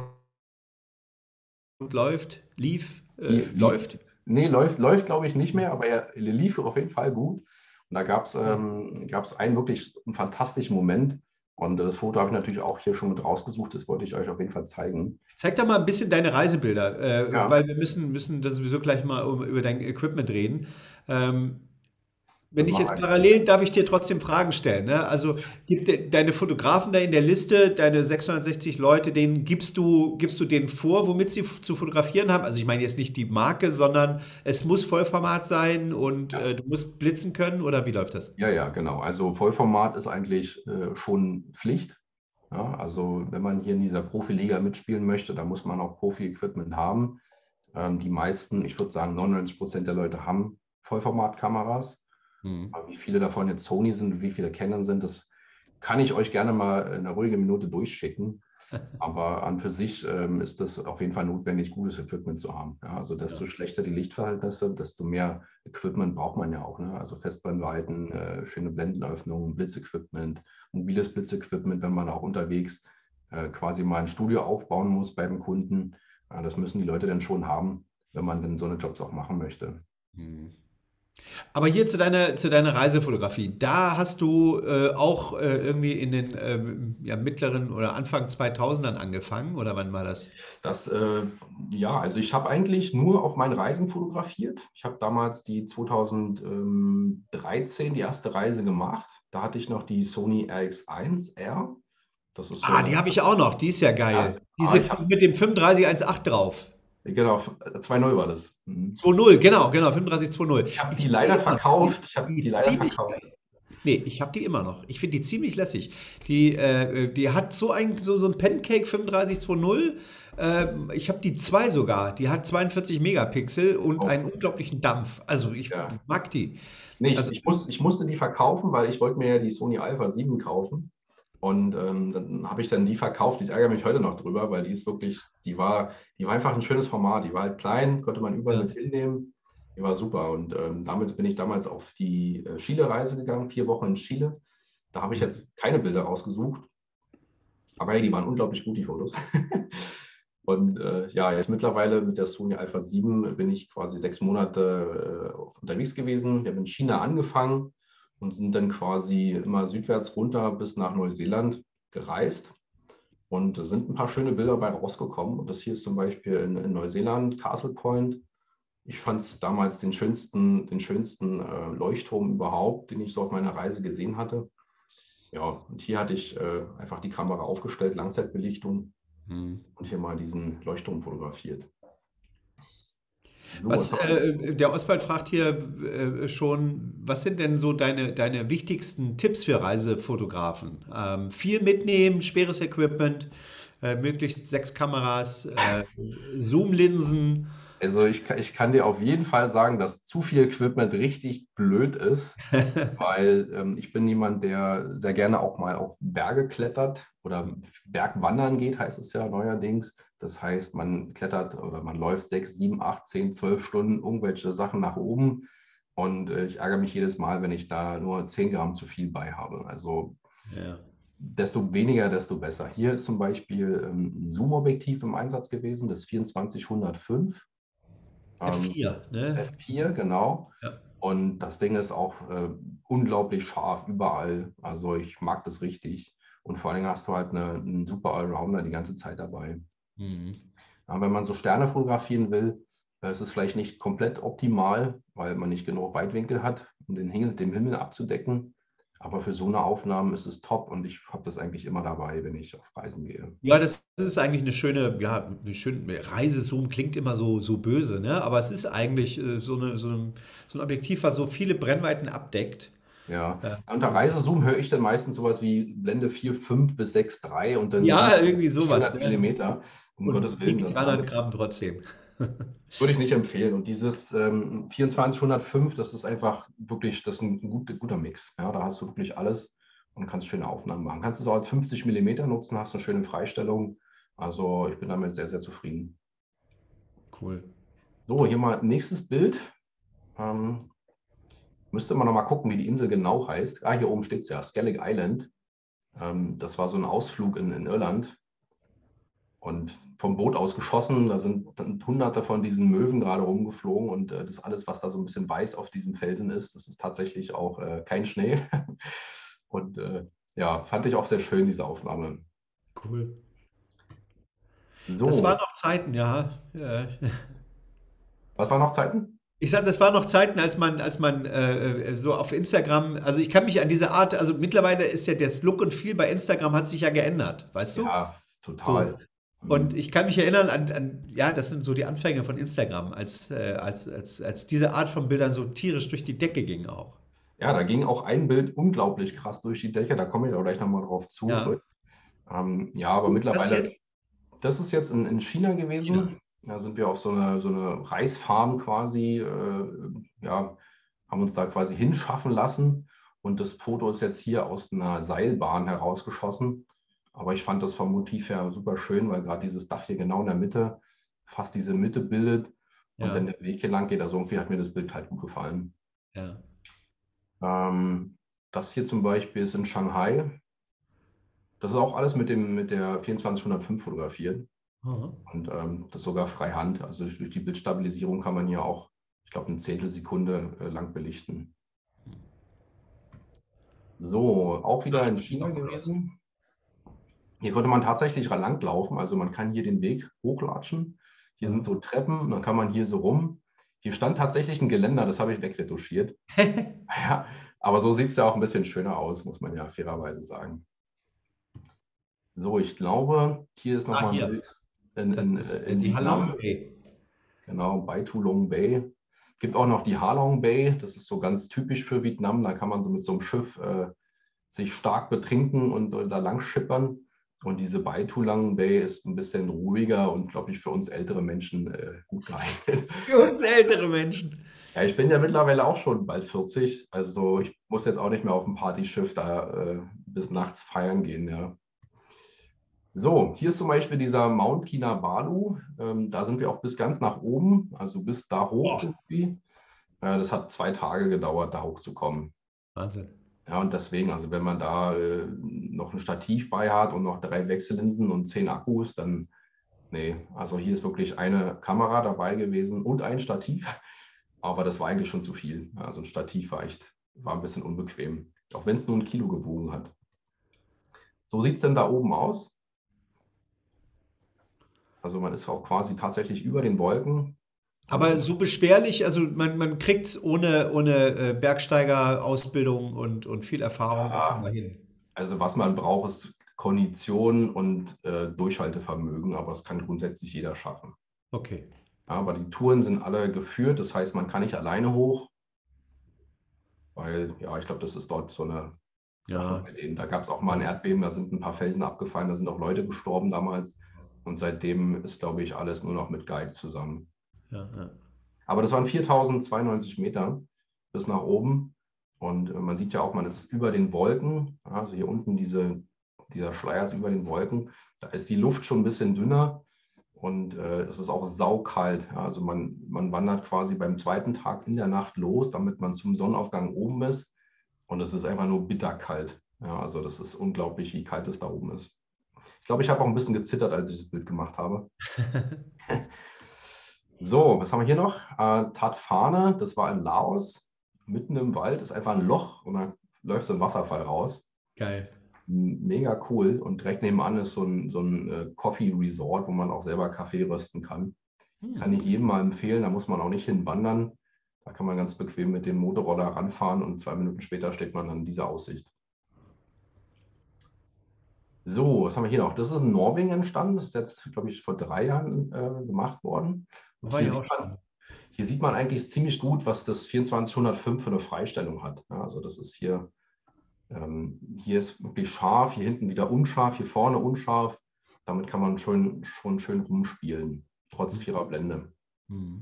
gut läuft, lief, äh, Lief, lief. läuft. Nee, läuft, läuft glaube ich nicht mehr, aber er lief auf jeden Fall gut. Und da gab es ähm, gab's einen wirklich einen fantastischen Moment. Und das Foto habe ich natürlich auch hier schon mit rausgesucht. Das wollte ich euch auf jeden Fall zeigen. Zeig doch mal ein bisschen deine Reisebilder, äh, Ja. weil wir müssen, müssen das sowieso gleich mal um, über dein Equipment reden. Ähm, wenn Das ich macht jetzt eigentlich parallel, darf ich dir trotzdem Fragen stellen. Ne? Also gibt de, deine Fotografen da in der Liste, deine sechshundertsechzig Leute, denen gibst du, gibst du denen vor, womit sie f- zu fotografieren haben? Also ich meine jetzt nicht die Marke, sondern es muss Vollformat sein und Ja. äh, du musst blitzen können oder wie läuft das? Ja, ja, genau. Also Vollformat ist eigentlich äh, schon Pflicht. Ja, also wenn man hier in dieser Profiliga mitspielen möchte, dann muss man auch Profi-Equipment haben. Ähm, die meisten, ich würde sagen neunundneunzig Prozent der Leute haben Vollformatkameras. Hm. Aber wie viele davon jetzt Sony sind, wie viele Canon sind, das kann ich euch gerne mal in einer ruhigen Minute durchschicken. Aber an für sich ähm, ist es auf jeden Fall notwendig, gutes Equipment zu haben. Ja, also desto Ja. schlechter die Lichtverhältnisse, desto mehr Equipment braucht man ja auch. Ne? Also Festbrennweiten, äh, schöne Blendenöffnungen, Blitzequipment, mobiles Blitzequipment, wenn man auch unterwegs äh, quasi mal ein Studio aufbauen muss beim Kunden. Ja, das müssen die Leute dann schon haben, wenn man dann so eine Jobs auch machen möchte. Hm. Aber hier zu deiner, zu deiner Reisefotografie, da hast du äh, auch äh, irgendwie in den ähm, ja, mittleren oder Anfang zweitausendern angefangen oder wann war das? Das, äh, ja, also ich habe eigentlich nur auf meinen Reisen fotografiert. Ich habe damals die zweitausenddreizehn die erste Reise gemacht. Da hatte ich noch die Sony R X eins R. Das ist so Ah, die eine, habe ich auch noch, die ist ja ja, geil. ah, Diese ich habe, mit dem fünfunddreißig eins Komma acht drauf. genau, zwei Komma null war das. Mhm. zwei Komma null, genau, genau, fünfunddreißig zwei Komma null. Ich habe Ich die habe die leider immer noch. Die, verkauft. Ich habe die die ist leider ziemlich verkauft. geil. Nee, ich habe die immer noch. Ich finde die ziemlich lässig. Die, äh, die hat so ein, so, so ein Pancake fünfunddreißig zwei Komma null. Ähm, ich habe die zwei sogar. Die hat zweiundvierzig Megapixel und Oh, einen unglaublichen Dampf. Also ich ja. mag die. Nee, ich, Also, ich, muss, ich musste die verkaufen, weil ich wollte mir ja die Sony Alpha sieben kaufen. Und ähm, dann habe ich dann die verkauft. Ich ärgere mich heute noch drüber, weil die ist wirklich, die war, die war einfach ein schönes Format. Die war halt klein, konnte man überall ja. mit hinnehmen. Die war super. Und ähm, damit bin ich damals auf die äh, Chile-Reise gegangen, vier Wochen in Chile. Da habe ich jetzt keine Bilder rausgesucht. Aber hey, die waren unglaublich gut, die Fotos. Und äh, ja, jetzt mittlerweile mit der Sony Alpha sieben bin ich quasi sechs Monate äh, unterwegs gewesen. Wir haben in China angefangen und sind dann quasi immer südwärts runter bis nach Neuseeland gereist. Und da sind ein paar schöne Bilder bei rausgekommen. Und das hier ist zum Beispiel in, in Neuseeland, Castle Point. Ich fand es damals den schönsten, den schönsten äh, Leuchtturm überhaupt, den ich so auf meiner Reise gesehen hatte. Ja, und hier hatte ich äh, einfach die Kamera aufgestellt, Langzeitbelichtung Hm. und hier mal diesen Leuchtturm fotografiert. So, Was, jetzt haben äh, der Oswald fragt hier äh, schon, was sind denn so deine, deine wichtigsten Tipps für Reisefotografen? Ähm, viel mitnehmen, schweres Equipment, äh, möglichst sechs Kameras, äh, Zoom-Linsen. also ich, kann- ich kann dir auf jeden Fall sagen, dass zu viel Equipment richtig blöd ist, weil ähm, ich bin jemand, der sehr gerne auch mal auf Berge klettert oder Bergwandern geht, heißt es ja neuerdings. Das heißt, man klettert oder man läuft sechs, sieben, acht, zehn, zwölf Stunden irgendwelche Sachen nach oben. Und äh, ich ärgere mich jedes Mal, wenn ich da nur zehn Gramm zu viel bei habe. Also Ja. desto weniger, desto besser. Hier ist zum Beispiel ähm, ein Zoom-Objektiv im Einsatz gewesen, das vierundzwanzig hundertfünf. Ähm, F vier, ne? F vier, genau. Ja. Und das Ding ist auch äh, unglaublich scharf überall. Also ich mag das richtig. Und vor allem hast du halt eine, einen super Allrounder die ganze Zeit dabei. Mhm. Ja, wenn man so Sterne fotografieren will, äh, ist es vielleicht nicht komplett optimal, weil man nicht genug Weitwinkel hat, um den Himmel, den Himmel abzudecken. Aber für so eine Aufnahme ist es top und ich habe das eigentlich immer dabei, wenn ich auf Reisen gehe. Ja, das ist eigentlich eine schöne, ja, eine schöne Reisezoom klingt immer so, so böse, ne? Aber es ist eigentlich äh, so, eine, so, ein, so ein Objektiv, was so viele Brennweiten abdeckt. Ja, Ja, unter Reisezoom höre ich dann meistens sowas wie Blende vier Komma fünf bis sechs Komma drei und dann ja, irgendwie irgendwie sowas, vierhundert ne? Millimeter. Um Gottes Und Willen, wiegt das dreihundert damit Gramm trotzdem. würde ich nicht empfehlen. Und dieses ähm, vierundzwanzig hundertfünf, das ist einfach wirklich, das ist ein gut, guter Mix. Ja, da hast du wirklich alles und kannst schöne Aufnahmen machen. Kannst es auch als fünfzig Millimeter nutzen, hast eine schöne Freistellung. Also ich bin damit sehr, sehr zufrieden. Cool. So, hier mal nächstes Bild. Ähm, müsste man noch mal gucken, wie die Insel genau heißt. Ah, hier oben steht es ja, Skellig Island. Ähm, das war so ein Ausflug in, in Irland. Und vom Boot aus geschossen. Da sind dann hunderte von diesen Möwen gerade rumgeflogen und äh, das alles, was da so ein bisschen weiß auf diesem Felsen ist, das ist tatsächlich auch äh, kein Schnee. Und äh, ja, fand ich auch sehr schön, diese Aufnahme. Cool. Das So, waren noch Zeiten, ja. Ja. was waren noch Zeiten? Ich sage, das waren noch Zeiten, als man, als man äh, so auf Instagram, also ich kann mich an diese Art, also mittlerweile ist ja das Look und Feel bei Instagram hat sich ja geändert, weißt du? Ja, So. total. Und ich kann mich erinnern an, an, ja, das sind so die Anfänge von Instagram, als, äh, als, als, als diese Art von Bildern so tierisch durch die Decke ging auch. Ja, da ging auch ein Bild unglaublich krass durch die Decke, da komme ich auch gleich nochmal drauf zu. Ja. Ähm, ja, aber Das mittlerweile, jetzt? das ist jetzt in, in China gewesen. China. Da sind wir auf so eine, so eine Reisfarm quasi, äh, ja, haben uns da quasi hinschaffen lassen. Und das Foto ist jetzt hier aus einer Seilbahn herausgeschossen. Aber ich fand das vom Motiv her super schön, weil gerade dieses Dach hier genau in der Mitte fast diese Mitte bildet und Ja. dann der Weg hier lang geht. Also irgendwie hat mir das Bild halt gut gefallen. Ja. Ähm, das hier zum Beispiel ist in Shanghai. Das ist auch alles mit, dem, mit der vierundzwanzig hundertfünf fotografiert. Mhm. Und ähm, das sogar freihand. Also durch, durch die Bildstabilisierung kann man hier auch, ich glaube, eine Zehntelsekunde äh, lang belichten. So, auch wieder in China gewesen. Hier konnte man tatsächlich langlaufen. Also man kann hier den Weg hochlatschen. Hier sind so Treppen und dann kann man hier so rum. Hier stand tatsächlich ein Geländer, das habe ich wegretuschiert. Ja, aber so sieht es ja auch ein bisschen schöner aus, muss man ja fairerweise sagen. So, ich glaube, hier ist nochmal Ah, ein hier. Bild in, Das in, ist in die Halong Vietnam. Bay. Genau, bei Tulong Bay. Gibt auch noch die Halong Bay, das ist so ganz typisch für Vietnam. Da kann man so mit so einem Schiff äh, sich stark betrinken und äh, da lang schippern. Und diese Bai Tulang Bay ist ein bisschen ruhiger und, glaube ich, für uns ältere Menschen äh, gut geeignet. Für uns ältere Menschen. Ja, ich bin ja mittlerweile auch schon bald vierzig, also ich muss jetzt auch nicht mehr auf dem Partyschiff da äh, bis nachts feiern gehen. Ja. So, hier ist zum Beispiel dieser Mount Kinabalu. Ähm, da sind wir auch bis ganz nach oben, also bis da hoch Boah. irgendwie. Äh, das hat zwei Tage gedauert, da hochzukommen. Wahnsinn. Ja, und deswegen, also wenn man da äh, noch ein Stativ bei hat und noch drei Wechsellinsen und zehn Akkus, dann, nee, also hier ist wirklich eine Kamera dabei gewesen und ein Stativ, aber das war eigentlich schon zu viel. Also ein Stativ war echt, war ein bisschen unbequem, auch wenn es nur ein Kilo gewogen hat. So sieht es denn da oben aus. Also man ist auch quasi tatsächlich über den Wolken. Aber so beschwerlich, also man, man kriegt es ohne, ohne äh, Bergsteiger-Ausbildung und, und viel Erfahrung Ja. offenbar hin. Also was man braucht, ist Kondition und äh, Durchhaltevermögen, aber das kann grundsätzlich jeder schaffen. Okay. Ja, aber die Touren sind alle geführt, das heißt, man kann nicht alleine hoch, weil, ja, ich glaube, das ist dort so eine Sache Ja. bei denen. Da gab es auch mal ein Erdbeben, da sind ein paar Felsen abgefallen, da sind auch Leute gestorben damals und seitdem ist, glaube ich, alles nur noch mit Guide zusammen. Ja, ja. Aber das waren viertausendzweiundneunzig Meter bis nach oben. Und äh, man sieht ja auch, man ist über den Wolken. Also hier unten diese, dieser Schleier ist über den Wolken. Da ist die Luft schon ein bisschen dünner und äh, es ist auch saukalt. Ja, also man, man wandert quasi beim zweiten Tag in der Nacht los, damit man zum Sonnenaufgang oben ist. Und es ist einfach nur bitterkalt. Ja, also das ist unglaublich, wie kalt es da oben ist. Ich glaube, ich habe auch ein bisschen gezittert, als ich das Bild gemacht habe. So, was haben wir hier noch? Äh, Tat Phane, das war in Laos, mitten im Wald, ist einfach ein Loch und da läuft so ein Wasserfall raus. Geil. Mega cool. Und direkt nebenan ist so ein, so ein äh, Coffee Resort, wo man auch selber Kaffee rösten kann. Hm. Kann ich jedem mal empfehlen, da muss man auch nicht hinwandern. Da kann man ganz bequem mit dem Motorroller ranfahren und zwei Minuten später steht man an dieser Aussicht. So, was haben wir hier noch? Das ist in Norwegen entstanden. Das ist jetzt, glaube ich, vor drei Jahren äh, gemacht worden. Und War hier ich sieht, auch man, schon. hier sieht man eigentlich ziemlich gut, was das vierundzwanzig hundertfünf für eine Freistellung hat. Ja, also das ist hier, ähm, hier ist wirklich scharf, hier hinten wieder unscharf, hier vorne unscharf. Damit kann man schon, schon schön rumspielen, trotz vierer Blende. Hm.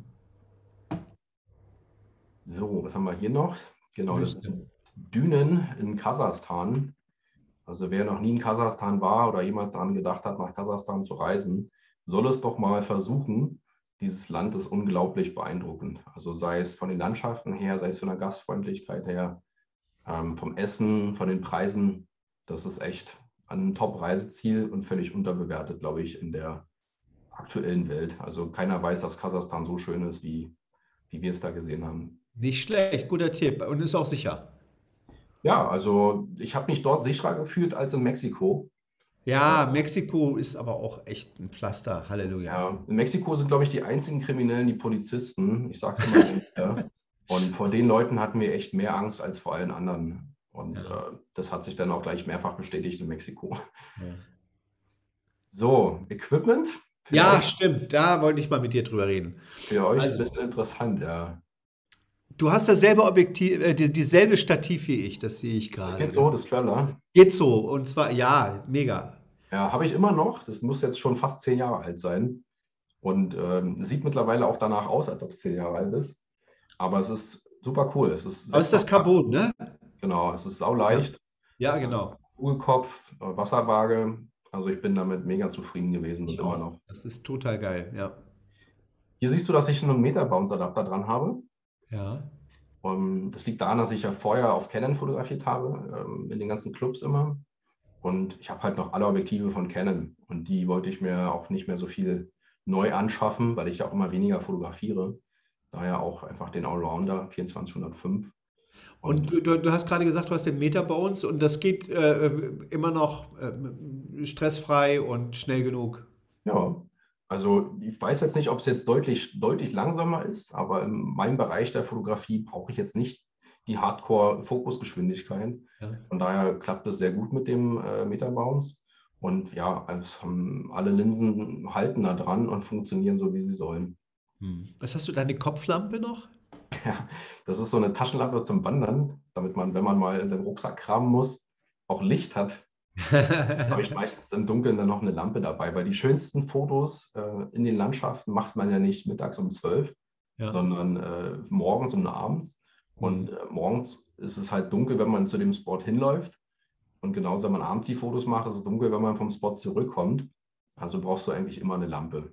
So, was haben wir hier noch? Genau, das sind Dünen in Kasachstan. Also wer noch nie in Kasachstan war oder jemals daran gedacht hat, nach Kasachstan zu reisen, soll es doch mal versuchen. Dieses Land ist unglaublich beeindruckend. Also sei es von den Landschaften her, sei es von der Gastfreundlichkeit her, ähm, vom Essen, von den Preisen. Das ist echt ein Top-Reiseziel und völlig unterbewertet, glaube ich, in der aktuellen Welt. Also keiner weiß, dass Kasachstan so schön ist, wie, wie wir es da gesehen haben. Nicht schlecht, guter Tipp und ist auch sicher. Ja, also ich habe mich dort sicherer gefühlt als in Mexiko. Ja, Mexiko ist aber auch echt ein Pflaster. Halleluja. Ja, in Mexiko sind, glaube ich, die einzigen Kriminellen die Polizisten. Ich sage es immer wieder. Und vor den Leuten hatten wir echt mehr Angst als vor allen anderen. Und Ja. äh, das hat sich dann auch gleich mehrfach bestätigt in Mexiko. Ja. So, Equipment? Für Ja, euch, stimmt, da wollte ich mal mit dir drüber reden. für euch ein Also, bisschen interessant, ja. du hast dasselbe Objektiv, äh, die, dieselbe Stativ wie ich, das sehe ich gerade. Geht so, das Traveler. Geht so, und zwar, ja, mega. Ja, habe ich immer noch. Das muss jetzt schon fast zehn Jahre alt sein. Und ähm, sieht mittlerweile auch danach aus, als ob es zehn Jahre alt ist. Aber es ist super cool. Es ist Aber ist das sechsfach- Carbon, ne? Genau, es ist sauleicht. Ja, genau. Kugelkopf, äh, Wasserwaage. Also ich bin damit mega zufrieden gewesen und Ich immer auch. noch. Das ist total geil, ja. Hier siehst du, dass ich einen Meta-Bounce-Adapter dran habe. Ja. Und das liegt daran, dass ich ja vorher auf Canon fotografiert habe, ähm, in den ganzen Clubs immer. Und ich habe halt noch alle Objektive von Canon. Und die wollte ich mir auch nicht mehr so viel neu anschaffen, weil ich ja auch immer weniger fotografiere. Daher auch einfach den Allrounder vierundzwanzig hundertfünf. Und du, du, du hast gerade gesagt, du hast den Meta-Bounce und das geht äh, immer noch äh, stressfrei und schnell genug. Ja, also ich weiß jetzt nicht, ob es jetzt deutlich, deutlich langsamer ist, aber in meinem Bereich der Fotografie brauche ich jetzt nicht die Hardcore-Fokusgeschwindigkeit. Ja. Von daher klappt es sehr gut mit dem äh, Meta-Bounce. Und ja, es haben alle Linsen halten da dran und funktionieren so, wie sie sollen. Hm. Was hast du, deine Kopflampe noch? Ja, das ist so eine Taschenlampe zum Wandern, damit man, wenn man mal in seinen Rucksack kramen muss, auch Licht hat. Habe ich meistens im Dunkeln dann noch eine Lampe dabei, weil die schönsten Fotos äh, in den Landschaften macht man ja nicht mittags um zwölf, Ja. sondern äh, morgens und abends. Und äh, morgens ist es halt dunkel, wenn man zu dem Spot hinläuft. Und genauso, wenn man abends die Fotos macht, ist es dunkel, wenn man vom Spot zurückkommt. Also brauchst du eigentlich immer eine Lampe.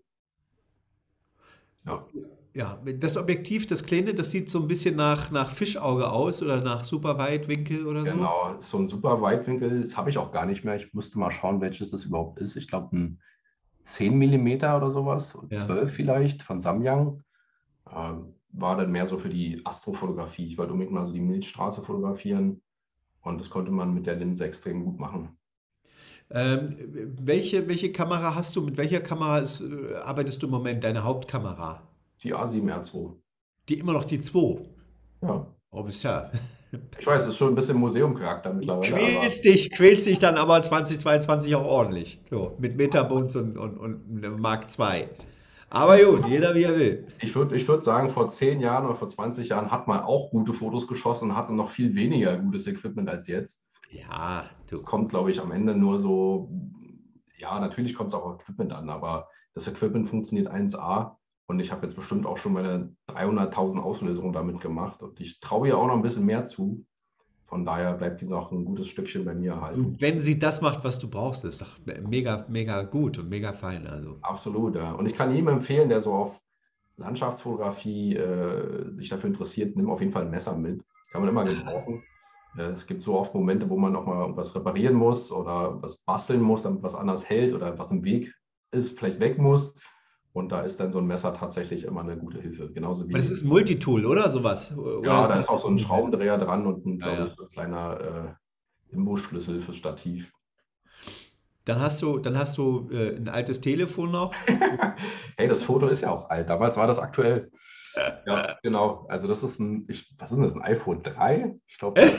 Ja. Ja, das Objektiv, das kleine, das sieht so ein bisschen nach, nach Fischauge aus oder nach Superweitwinkel oder so. Genau, so ein super Weitwinkel, das habe ich auch gar nicht mehr. Ich musste mal schauen, welches das überhaupt ist. Ich glaube, ein zehn Millimeter oder sowas, Ja. zwölf vielleicht von Samyang. Ähm, war dann mehr so für die Astrofotografie. Ich wollte unbedingt mal so die Milchstraße fotografieren und das konnte man mit der Linse extrem gut machen. Ähm, welche, welche Kamera hast du? Mit welcher Kamera ist, äh, arbeitest du im Moment? Deine Hauptkamera? Die A sieben R zwei. Die immer noch die zwei. Ja, Oh, bisher. ich weiß, es ist schon ein bisschen Museumcharakter mittlerweile. Aber Quälst dich, quälst dich dann aber zweitausendzweiundzwanzig auch ordentlich. So, mit Metabons und, und, und Mark zwei. Aber gut, jeder wie er will. ich würde ich würd sagen, vor zehn Jahren oder vor zwanzig Jahren hat man auch gute Fotos geschossen und hatte noch viel weniger gutes Equipment als jetzt. Ja, du. Kommt, glaube ich, am Ende nur so, ja, natürlich kommt es auch auf Equipment an, aber das Equipment funktioniert eins A und ich habe jetzt bestimmt auch schon meine dreihunderttausend Auslösungen damit gemacht und ich traue ihr auch noch ein bisschen mehr zu. Von daher bleibt die noch ein gutes Stückchen bei mir erhalten. Du, wenn sie das macht, was du brauchst, ist doch mega, mega gut und mega fein. Also. Absolut, ja. Und ich kann jedem empfehlen, der so auf Landschaftsfotografie äh, sich dafür interessiert, nimm auf jeden Fall ein Messer mit. Kann man immer gebrauchen. Es gibt so oft Momente, wo man nochmal was reparieren muss oder was basteln muss, damit was anders hält oder was im Weg ist, vielleicht weg muss. Und da ist dann so ein Messer tatsächlich immer eine gute Hilfe. Genauso wie. Aber das ist ein Multitool, oder sowas? Oder Ja, ist da das ist auch so ein Schraubendreher dran und ein, Ja, glaube ja. ich, so ein kleiner äh, Imbusschlüssel fürs Stativ. Dann hast du, dann hast du äh, ein altes Telefon noch. Hey, das Foto ist ja auch alt. Damals war das aktuell. Ja, genau. Also das ist ein, ich, was ist denn das, ein iPhone drei? Ich glaube, das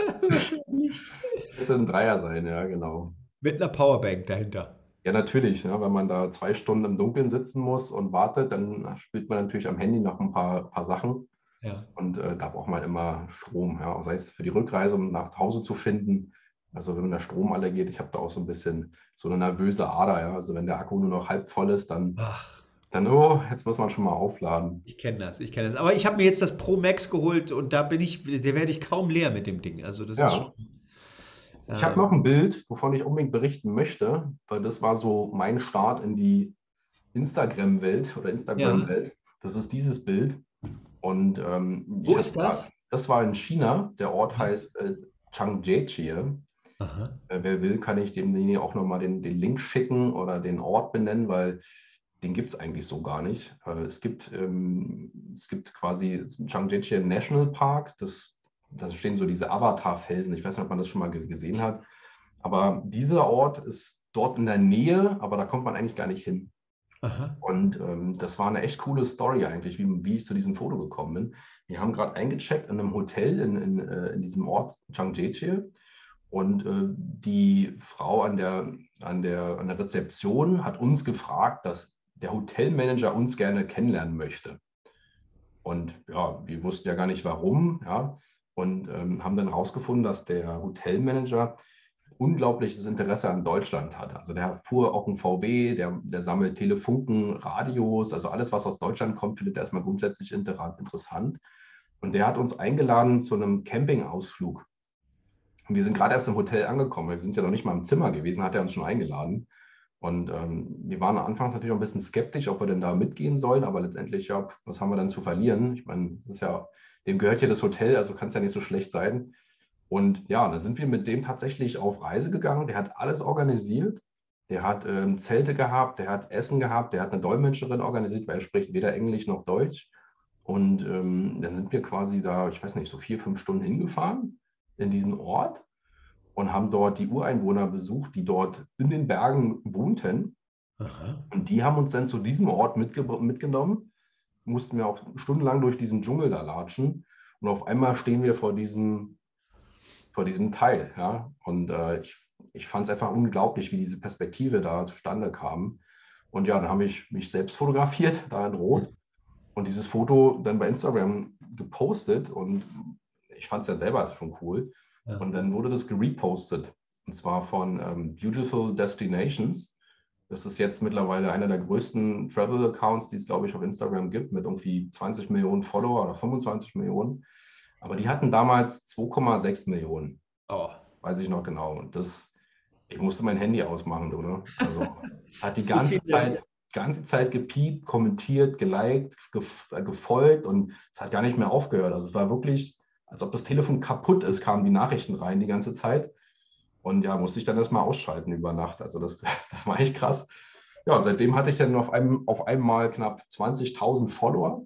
könnte ein Dreier sein, ja, genau. Mit einer Powerbank dahinter. Ja, natürlich, ja, wenn man da zwei Stunden im Dunkeln sitzen muss und wartet, dann spielt man natürlich am Handy noch ein paar, paar Sachen. Ja. Und äh, da braucht man immer Strom, ja, sei es für die Rückreise, um nach Hause zu finden. Also wenn der Strom alle geht, ich habe da auch so ein bisschen so eine nervöse Ader, ja. Also wenn der Akku nur noch halb voll ist, dann, Ach, dann oh, jetzt muss man schon mal aufladen. ich kenne das, ich kenne das. Aber ich habe mir jetzt das Pro Max geholt und da bin ich, der werde ich kaum leer mit dem Ding. Also das Ja. ist schon. Ich habe ähm, noch ein Bild, wovon ich unbedingt berichten möchte, weil das war so mein Start in die Instagram-Welt oder Instagram-Welt. Das ist dieses Bild. Und ähm, Wo ich hab ist das? da- Das war in China. Der Ort heißt äh, Changjie. Aha. Äh, wer will, kann ich demjenigen auch nochmal den, den Link schicken oder den Ort benennen, weil den gibt es eigentlich so gar nicht. Äh, es gibt, ähm, es gibt quasi Zhangjiajie National Park, das, da stehen so diese Avatar-Felsen, ich weiß nicht, ob man das schon mal gesehen hat, aber dieser Ort ist dort in der Nähe, aber da kommt man eigentlich gar nicht hin. Aha. Und ähm, das war eine echt coole Story eigentlich, wie, wie ich zu diesem Foto gekommen bin. Wir haben gerade eingecheckt in einem Hotel in, in, äh, in diesem Ort Zhangjiajie und äh, die Frau an der, an, der, an der Rezeption hat uns gefragt, dass der Hotelmanager uns gerne kennenlernen möchte. Und ja, wir wussten ja gar nicht warum, ja, und ähm, haben dann herausgefunden, dass der Hotelmanager unglaubliches Interesse an Deutschland hat. Also der fuhr auch ein V W, der, der sammelt Telefunken, Radios, also alles, was aus Deutschland kommt, findet er erstmal grundsätzlich inter interessant. Und der hat uns eingeladen zu einem Campingausflug. Und wir sind gerade erst im Hotel angekommen, wir sind ja noch nicht mal im Zimmer gewesen, hat er uns schon eingeladen. Und ähm, wir waren anfangs natürlich auch ein bisschen skeptisch, ob wir denn da mitgehen sollen, aber letztendlich, ja, was haben wir dann zu verlieren? Ich meine, das ist ja, dem gehört ja das Hotel, also kann es ja nicht so schlecht sein. Und ja, da sind wir mit dem tatsächlich auf Reise gegangen. Der hat alles organisiert. Der hat ähm, Zelte gehabt, der hat Essen gehabt, der hat eine Dolmetscherin organisiert, weil er spricht weder Englisch noch Deutsch. Und ähm, dann sind wir quasi da, ich weiß nicht, so vier, fünf Stunden hingefahren in diesen Ort und haben dort die Ureinwohner besucht, die dort in den Bergen wohnten. Aha. Und die haben uns dann zu diesem Ort mitge mitgenommen. Mussten wir auch stundenlang durch diesen Dschungel da latschen. Und auf einmal stehen wir vor diesem vor diesem Teil, ja, und äh, ich, ich fand es einfach unglaublich, wie diese Perspektive da zustande kam. Und ja, dann habe ich mich selbst fotografiert, da in Rot, und dieses Foto dann bei Instagram gepostet, und ich fand es ja selber schon cool. Ja. Und dann wurde das gerepostet, und zwar von ähm, Beautiful Destinations. Das ist jetzt mittlerweile einer der größten Travel-Accounts, die es, glaube ich, auf Instagram gibt, mit irgendwie zwanzig Millionen Follower oder fünfundzwanzig Millionen. Aber die hatten damals zwei Komma sechs Millionen. Oh. Weiß ich noch genau. Und das, ich musste mein Handy ausmachen, oder? Also hat die ganze Zeit, ganze Zeit gepiept, kommentiert, geliked, gef gefolgt, und es hat gar nicht mehr aufgehört. Also es war wirklich, als ob das Telefon kaputt ist, kamen die Nachrichten rein die ganze Zeit. Und ja, musste ich dann erstmal ausschalten über Nacht. Also das, das war echt krass. Ja, und seitdem hatte ich dann auf, einem, auf einmal knapp zwanzigtausend Follower.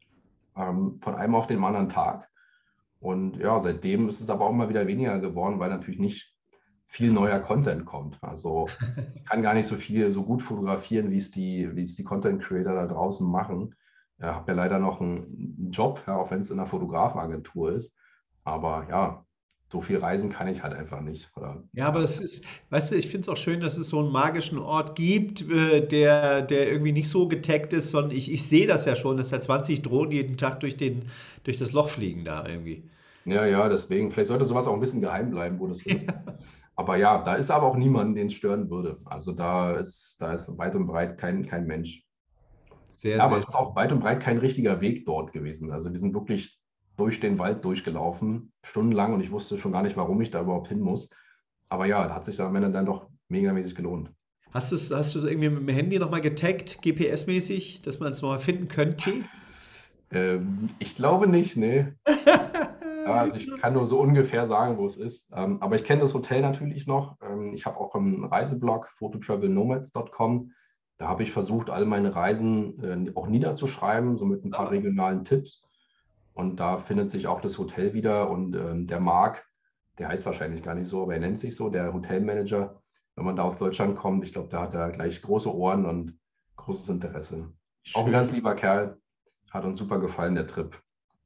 Ähm, von einem auf den anderen Tag. Und ja, seitdem ist es aber auch mal wieder weniger geworden, weil natürlich nicht viel neuer Content kommt. Also ich kann gar nicht so viel, so gut fotografieren, wie es die, wie es die Content Creator da draußen machen. Ich habe ja leider noch einen Job, ja, auch wenn es in einer Fotografenagentur ist. Aber ja, so viel reisen kann ich halt einfach nicht. Oder, ja, aber es ist, weißt du, ich finde es auch schön, dass es so einen magischen Ort gibt, äh, der, der irgendwie nicht so getaggt ist, sondern ich, ich sehe das ja schon, dass da zwanzig Drohnen jeden Tag durch, den, durch das Loch fliegen da irgendwie. Ja, ja, deswegen, vielleicht sollte sowas auch ein bisschen geheim bleiben, wo das ist. Ja. Aber ja, da ist aber auch niemand, den es stören würde. Also da ist, da ist weit und breit kein, kein Mensch. Sehr, ja, aber es ist auch weit und breit kein richtiger Weg dort gewesen. Also wir sind wirklich durch den Wald durchgelaufen, stundenlang, und ich wusste schon gar nicht, warum ich da überhaupt hin muss. Aber ja, hat sich am Ende dann doch megamäßig gelohnt. Hast du es hast du irgendwie mit dem Handy nochmal getaggt, G P S-mäßig, dass man es nochmal finden könnte? Ähm, ich glaube nicht, nee. Also ich kann nur so ungefähr sagen, wo es ist. Ähm, aber ich kenne das Hotel natürlich noch. Ähm, ich habe auch einen Reiseblog, phototravelnomads punkt com. Da habe ich versucht, alle meine Reisen äh, auch niederzuschreiben, so mit ein paar regionalen Tipps. Und da findet sich auch das Hotel wieder. Und ähm, der Marc, der heißt wahrscheinlich gar nicht so, aber er nennt sich so, der Hotelmanager. Wenn man da aus Deutschland kommt, ich glaube, da hat er gleich große Ohren und großes Interesse. Schön. Auch ein ganz lieber Kerl. Hat uns super gefallen, der Trip.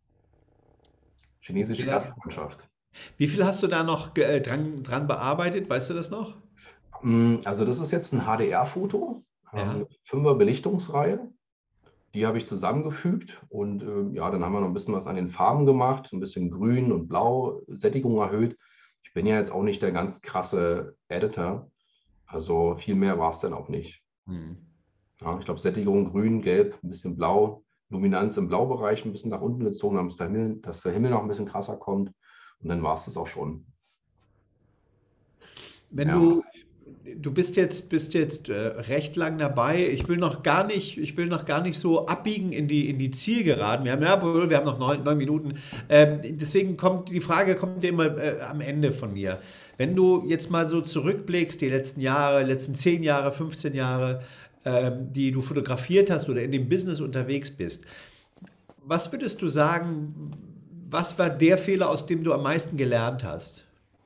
Chinesische Gastfreundschaft. Wie viel hast du da noch äh, dran, dran bearbeitet? Weißt du das noch? Also das ist jetzt ein H D R-Foto, Ja. ähm, Fünfer Belichtungsreihe. Die habe ich zusammengefügt, und äh, ja, dann haben wir noch ein bisschen was an den Farben gemacht, ein bisschen Grün und Blau, Sättigung erhöht. Ich bin ja jetzt auch nicht der ganz krasse Editor, also viel mehr war es dann auch nicht. Hm. Ja, ich glaube, Sättigung Grün, Gelb, ein bisschen Blau, Luminanz im Blaubereich ein bisschen nach unten gezogen, damit der Himmel, dass der Himmel noch ein bisschen krasser kommt, und dann war es das auch schon. Wenn Ja. du, du bist jetzt, bist jetzt äh, recht lang dabei. Ich will noch gar nicht, ich will noch gar nicht so abbiegen in die, in die Zielgeraden. Wir haben ja wohl, wir haben noch neun, neun Minuten. Ähm, deswegen kommt die Frage kommt immer äh, am Ende von mir. Wenn du jetzt mal so zurückblickst, die letzten Jahre, letzten zehn Jahre, fünfzehn Jahre, ähm, die du fotografiert hast oder in dem Business unterwegs bist. Was würdest du sagen, was war der Fehler, aus dem du am meisten gelernt hast?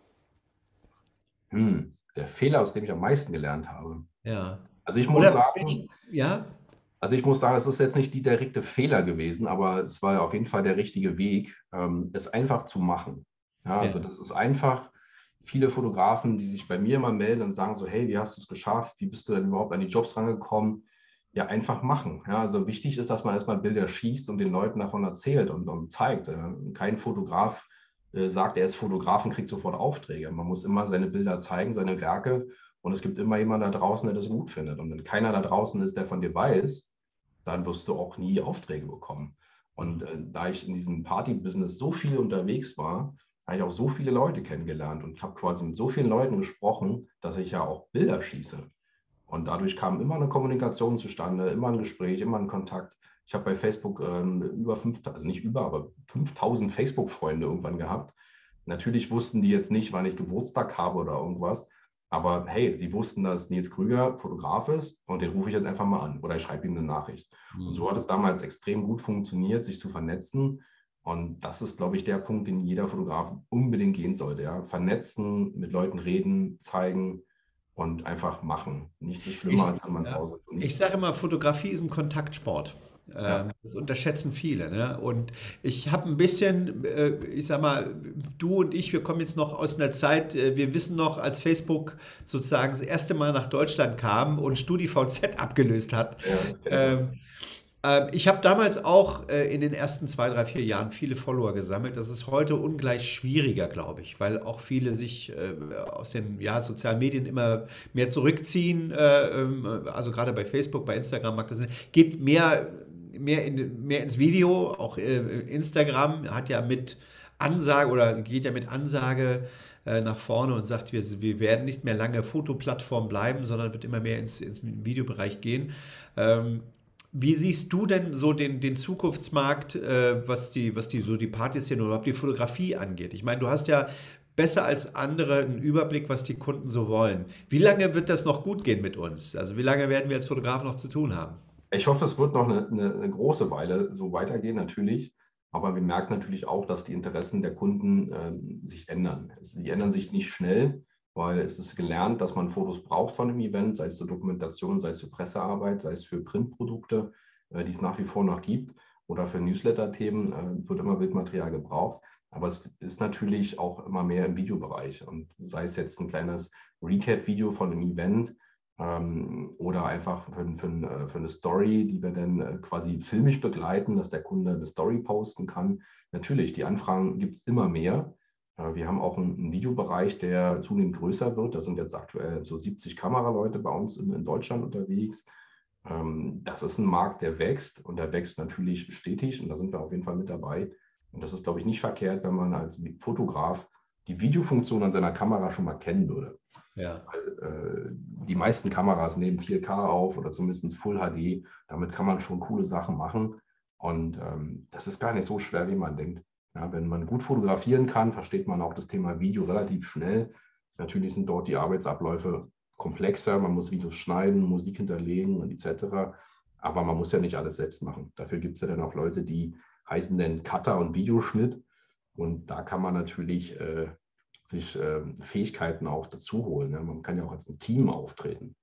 Hm, der Fehler, aus dem ich am meisten gelernt habe. Ja. Also ich muss Oder, sagen, ja, also ich muss sagen, es ist jetzt nicht die direkte Fehler gewesen, aber es war auf jeden Fall der richtige Weg, ähm, es einfach zu machen. Ja, also ja, das ist einfach, viele Fotografen, die sich bei mir mal melden und sagen so, hey, wie hast du es geschafft? Wie bist du denn überhaupt an die Jobs rangekommen? Ja, einfach machen. Ja, also wichtig ist, dass man erstmal Bilder schießt und den Leuten davon erzählt und, und zeigt. Äh, Kein Fotograf äh, sagt, er ist Fotograf und kriegt sofort Aufträge. Man muss immer seine Bilder zeigen, seine Werke. Und es gibt immer jemanden da draußen, der das gut findet. Und wenn keiner da draußen ist, der von dir weiß, dann wirst du auch nie Aufträge bekommen. Und äh, da ich in diesem Party-Business so viel unterwegs war, habe ich auch so viele Leute kennengelernt und habe quasi mit so vielen Leuten gesprochen, dass ich ja auch Bilder schieße. Und dadurch kam immer eine Kommunikation zustande, immer ein Gespräch, immer ein Kontakt. Ich habe bei Facebook ähm, über fünftausend, also nicht über, aber fünftausend Facebook-Freunde irgendwann gehabt. Natürlich wussten die jetzt nicht, wann ich Geburtstag habe oder irgendwas. Aber hey, sie wussten, dass Nils Krüger Fotograf ist und den rufe ich jetzt einfach mal an oder ich schreibe ihm eine Nachricht. Und so hat es damals extrem gut funktioniert, sich zu vernetzen. Und das ist, glaube ich, der Punkt, den jeder Fotograf unbedingt gehen sollte. Ja? Vernetzen, mit Leuten reden, zeigen und einfach machen. Nichts ist schlimmer, ich, als wenn man zu ja. Hause sitzt und Ich nichts sage macht. immer, Fotografie ist ein Kontaktsport. Ja, Ähm, Das unterschätzen viele. Ne? Und ich habe ein bisschen, äh, ich sag mal, du und ich, wir kommen jetzt noch aus einer Zeit, äh, wir wissen noch, als Facebook sozusagen das erste Mal nach Deutschland kam und StudiVZ abgelöst hat. ja, das kenne ich auch. Ähm, ähm, Ich habe damals auch äh, in den ersten zwei, drei, vier Jahren viele Follower gesammelt. Das ist heute ungleich schwieriger, glaube ich, weil auch viele sich äh, aus den ja, sozialen Medien immer mehr zurückziehen. Äh, ähm, also gerade bei Facebook, bei Instagram mag das sein. Geht mehr, mehr, in, mehr ins Video. Auch äh, Instagram hat ja mit Ansage oder geht ja mit Ansage äh, nach vorne und sagt, wir, wir werden nicht mehr lange Fotoplattform bleiben, sondern wird immer mehr ins, ins Videobereich gehen. Ähm, Wie siehst du denn so den, den Zukunftsmarkt, äh, was die, was die, so die Partyszene oder überhaupt die Fotografie angeht? Ich meine, du hast ja besser als andere einen Überblick, was die Kunden so wollen. Wie lange wird das noch gut gehen mit uns? Also wie lange werden wir als Fotograf noch zu tun haben? Ich hoffe, es wird noch eine, eine, eine große Weile so weitergehen, natürlich. Aber wir merken natürlich auch, dass die Interessen der Kunden ähm, sich ändern. Es- Die ändern sich nicht schnell, weil es ist gelernt, dass man Fotos braucht von einem Event, sei es zur Dokumentation, sei es für Pressearbeit, sei es für Printprodukte, äh, die es nach wie vor noch gibt, oder für Newsletter-Themen äh, wird immer Bildmaterial gebraucht. Aber es ist natürlich auch immer mehr im Videobereich. Und sei es jetzt ein kleines Recap-Video von einem Event, ähm, oder einfach für, für, für eine Story, die wir dann äh, quasi filmisch begleiten, dass der Kunde eine Story posten kann. Natürlich, die Anfragen gibt es immer mehr. Äh, wir haben auch einen, einen Videobereich, der zunehmend größer wird. Da sind jetzt aktuell so siebzig Kameraleute bei uns in, in Deutschland unterwegs. Ähm, das ist ein Markt, der wächst und der wächst natürlich stetig und da sind wir auf jeden Fall mit dabei. Und das ist, glaube ich, nicht verkehrt, wenn man als Fotograf die Videofunktion an seiner Kamera schon mal kennen würde. Ja. Äh, die meisten Kameras nehmen vier K auf oder zumindest Full H D. Damit kann man schon coole Sachen machen. Und ähm, das ist gar nicht so schwer, wie man denkt. Ja, wenn man gut fotografieren kann, versteht man auch das Thema Video relativ schnell. Natürlich sind dort die Arbeitsabläufe komplexer. Man muss Videos schneiden, Musik hinterlegen und et cetera. Aber man muss ja nicht alles selbst machen. Dafür gibt es ja dann auch Leute, die heißen dann Cutter und Videoschnitt. Und da kann man natürlich äh, sich äh, Fähigkeiten auch dazu holen. Ne? Man kann ja auch als ein Team auftreten.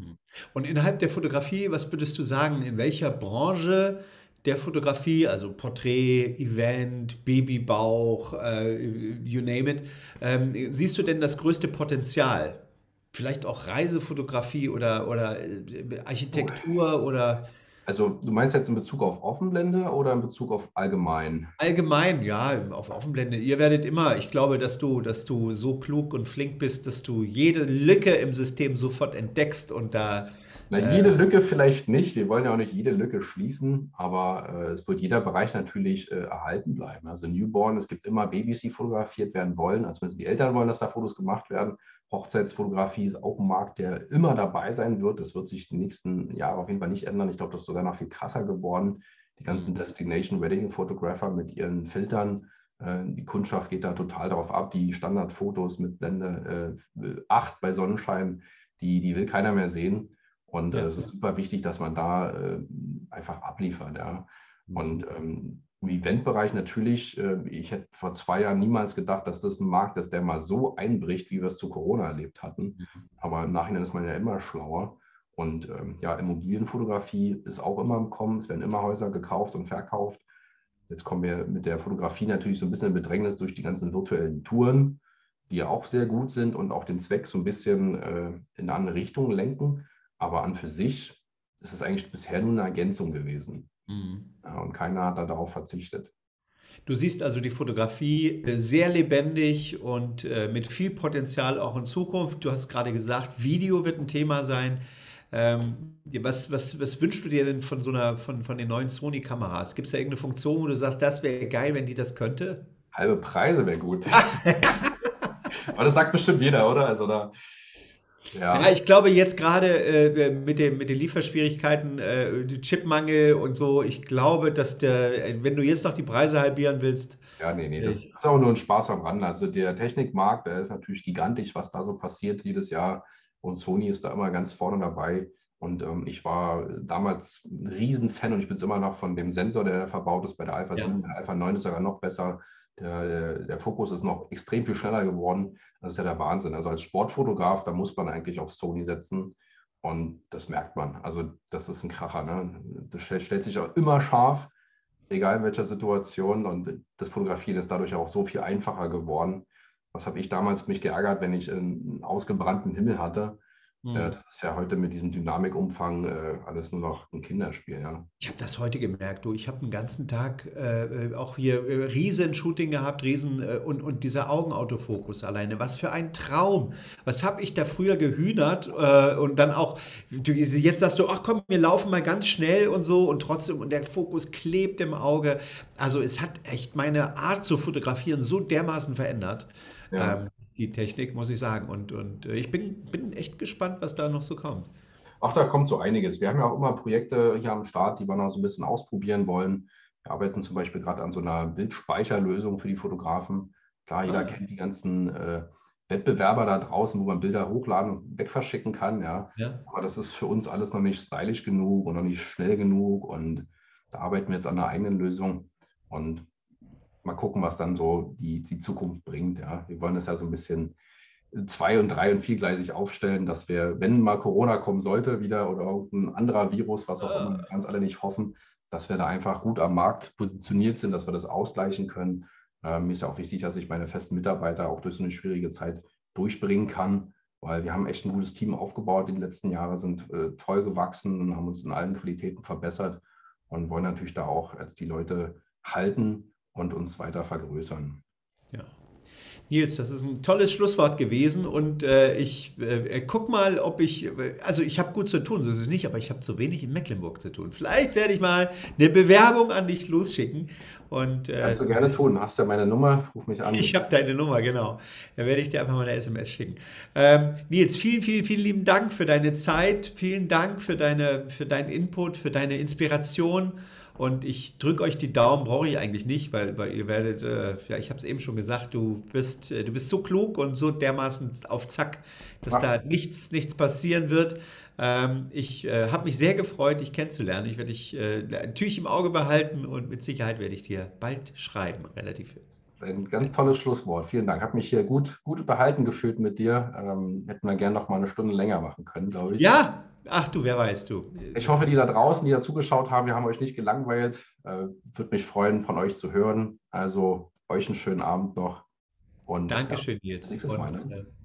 Und innerhalb der Fotografie, was würdest du sagen, in welcher Branche der Fotografie, also Porträt, Event, Babybauch, äh, you name it, ähm, siehst du denn das größte Potenzial? Vielleicht auch Reisefotografie oder, oder äh, Oh. Architektur oder Also du meinst jetzt in Bezug auf Offenblende oder in Bezug auf allgemein? allgemein, ja, auf Offenblende. Ihr werdet immer, ich glaube, dass du, dass du so klug und flink bist, dass du jede Lücke im System sofort entdeckst und da, Na, äh, jede Lücke vielleicht nicht. Wir wollen ja auch nicht jede Lücke schließen, aber äh, es wird jeder Bereich natürlich äh, erhalten bleiben. Also Newborn, es gibt immer Babys, die fotografiert werden wollen. Also wenn die Eltern wollen, dass da Fotos gemacht werden. Hochzeitsfotografie ist auch ein Markt, der immer dabei sein wird. Das wird sich die nächsten Jahre auf jeden Fall nicht ändern. Ich glaube, das ist sogar noch viel krasser geworden. Die ganzen Destination Wedding Photographer mit ihren Filtern. Äh, die Kundschaft geht da total darauf ab. Die Standardfotos mit Blende äh, acht bei Sonnenschein, die, die will keiner mehr sehen. Und Ja. äh, es ist super wichtig, dass man da äh, einfach abliefert. Ja. Und ähm, im Eventbereich natürlich, äh, ich hätte vor zwei Jahren niemals gedacht, dass das ein Markt ist, der mal so einbricht, wie wir es zu Corona erlebt hatten. Aber im Nachhinein ist man ja immer schlauer. Und ähm, ja, Immobilienfotografie ist auch immer im Kommen. Es werden immer Häuser gekauft und verkauft. Jetzt kommen wir mit der Fotografie natürlich so ein bisschen in Bedrängnis durch die ganzen virtuellen Touren, die ja auch sehr gut sind und auch den Zweck so ein bisschen äh, in eine andere Richtung lenken. Aber an für sich ist es eigentlich bisher nur eine Ergänzung gewesen. Mhm. Ja, und keiner hat da darauf verzichtet. Du siehst also die Fotografie äh, sehr lebendig und äh, mit viel Potenzial auch in Zukunft. Du hast gerade gesagt, Video wird ein Thema sein. Ähm, was, was, was wünschst du dir denn von so einer, von, von den neuen Sony-Kameras? Gibt es da irgendeine Funktion, wo du sagst, das wäre geil, wenn die das könnte? Halbe Preise wäre gut. Aber das sagt bestimmt jeder, oder? Also da, ja. Ja, ich glaube jetzt gerade äh, mit dem, mit den Lieferschwierigkeiten, äh, Chipmangel und so, ich glaube, dass der, wenn du jetzt noch die Preise halbieren willst, Ja, nee, nee, das äh, ist auch nur ein Spaß am Rande. Also der Technikmarkt, der ist natürlich gigantisch, was da so passiert jedes Jahr. Und Sony ist da immer ganz vorne dabei. Und ähm, ich war damals ein Riesenfan und ich bin es immer noch von dem Sensor, der da verbaut ist bei der Alpha Ja. sieben. Der Alpha neun ist sogar noch besser. Der, der, der Fokus ist noch extrem viel schneller geworden. Das ist ja der Wahnsinn. Also als Sportfotograf, da muss man eigentlich auf Sony setzen. Und das merkt man. Also das ist ein Kracher. Ne? Das stellt, stellt sich auch immer scharf, egal in welcher Situation. Und das Fotografieren ist dadurch auch so viel einfacher geworden. Was habe ich damals mich geärgert, wenn ich einen ausgebrannten Himmel hatte? hm. Äh, das ist ja heute mit diesem Dynamikumfang äh, alles nur noch ein Kinderspiel. Ja. Ich habe das heute gemerkt, du. Ich habe den ganzen Tag äh, auch hier äh, riesen Shooting gehabt, riesen äh, und, und dieser Augenautofokus alleine. Was für ein Traum. Was habe ich da früher gehühnert äh, und dann auch, du, jetzt sagst du, ach komm, wir laufen mal ganz schnell und so und trotzdem, und der Fokus klebt im Auge. Also es hat echt meine Art zu fotografieren so dermaßen verändert. Ja. Ähm, die Technik, muss ich sagen. Und, und äh, ich bin, bin echt gespannt, was da noch so kommt. Ach, da kommt so einiges. Wir haben ja auch immer Projekte hier am Start, die wir noch so ein bisschen ausprobieren wollen. Wir arbeiten zum Beispiel gerade an so einer Bildspeicherlösung für die Fotografen. Klar, jeder Ah. kennt die ganzen äh, Wettbewerber da draußen, wo man Bilder hochladen und wegverschicken kann. Ja. Ja. Aber das ist für uns alles noch nicht stylisch genug und noch nicht schnell genug. Und da arbeiten wir jetzt an einer eigenen Lösung. Und mal gucken, was dann so die, die Zukunft bringt. Ja. Wir wollen das ja so ein bisschen zwei- und drei- und viergleisig aufstellen, dass wir, wenn mal Corona kommen sollte wieder oder irgendein anderer Virus, was auch immer, wir ganz alle nicht hoffen, dass wir da einfach gut am Markt positioniert sind, dass wir das ausgleichen können. Ähm, mir ist ja auch wichtig, dass ich meine festen Mitarbeiter auch durch so eine schwierige Zeit durchbringen kann, weil wir haben echt ein gutes Team aufgebaut. Die letzten Jahre sind äh, toll gewachsen und haben uns in allen Qualitäten verbessert und wollen natürlich da auch als die Leute halten und uns weiter vergrößern. Ja. Nils, das ist ein tolles Schlusswort gewesen und äh, ich äh, guck mal, ob ich, also ich habe gut zu tun, so ist es nicht, aber ich habe zu wenig in Mecklenburg zu tun. Vielleicht werde ich mal eine Bewerbung an dich losschicken. Und, äh, Kannst du gerne tun. Hast ja meine Nummer, ruf mich an. Ich habe deine Nummer, genau. Da werde ich dir einfach mal eine S M S schicken. Ähm, Nils, vielen, vielen, vielen lieben Dank für deine Zeit. Vielen Dank für, deine, für deinen Input, für deine Inspiration. Und ich drücke euch die Daumen, brauche ich eigentlich nicht, weil, weil ihr werdet, äh, ja, ich habe es eben schon gesagt, du bist, äh, du bist so klug und so dermaßen auf Zack, dass Ach. da nichts, nichts passieren wird. Ähm, ich äh, habe mich sehr gefreut, dich kennenzulernen. Ich werde dich äh, natürlich im Auge behalten und mit Sicherheit werde ich dir bald schreiben, relativ. Ein ganz tolles Schlusswort. Vielen Dank. Habe mich hier gut, gut unterhalten gefühlt mit dir. Ähm, hätten wir gerne noch mal eine Stunde länger machen können, glaube ich. Ja, ach du, wer weißt du. Ich hoffe, die da draußen, die da zugeschaut haben, wir haben euch nicht gelangweilt. Äh, würde mich freuen, von euch zu hören. Also euch einen schönen Abend noch. Und Dankeschön, ja, Nils. nächstes Und, Mal. Ne? äh,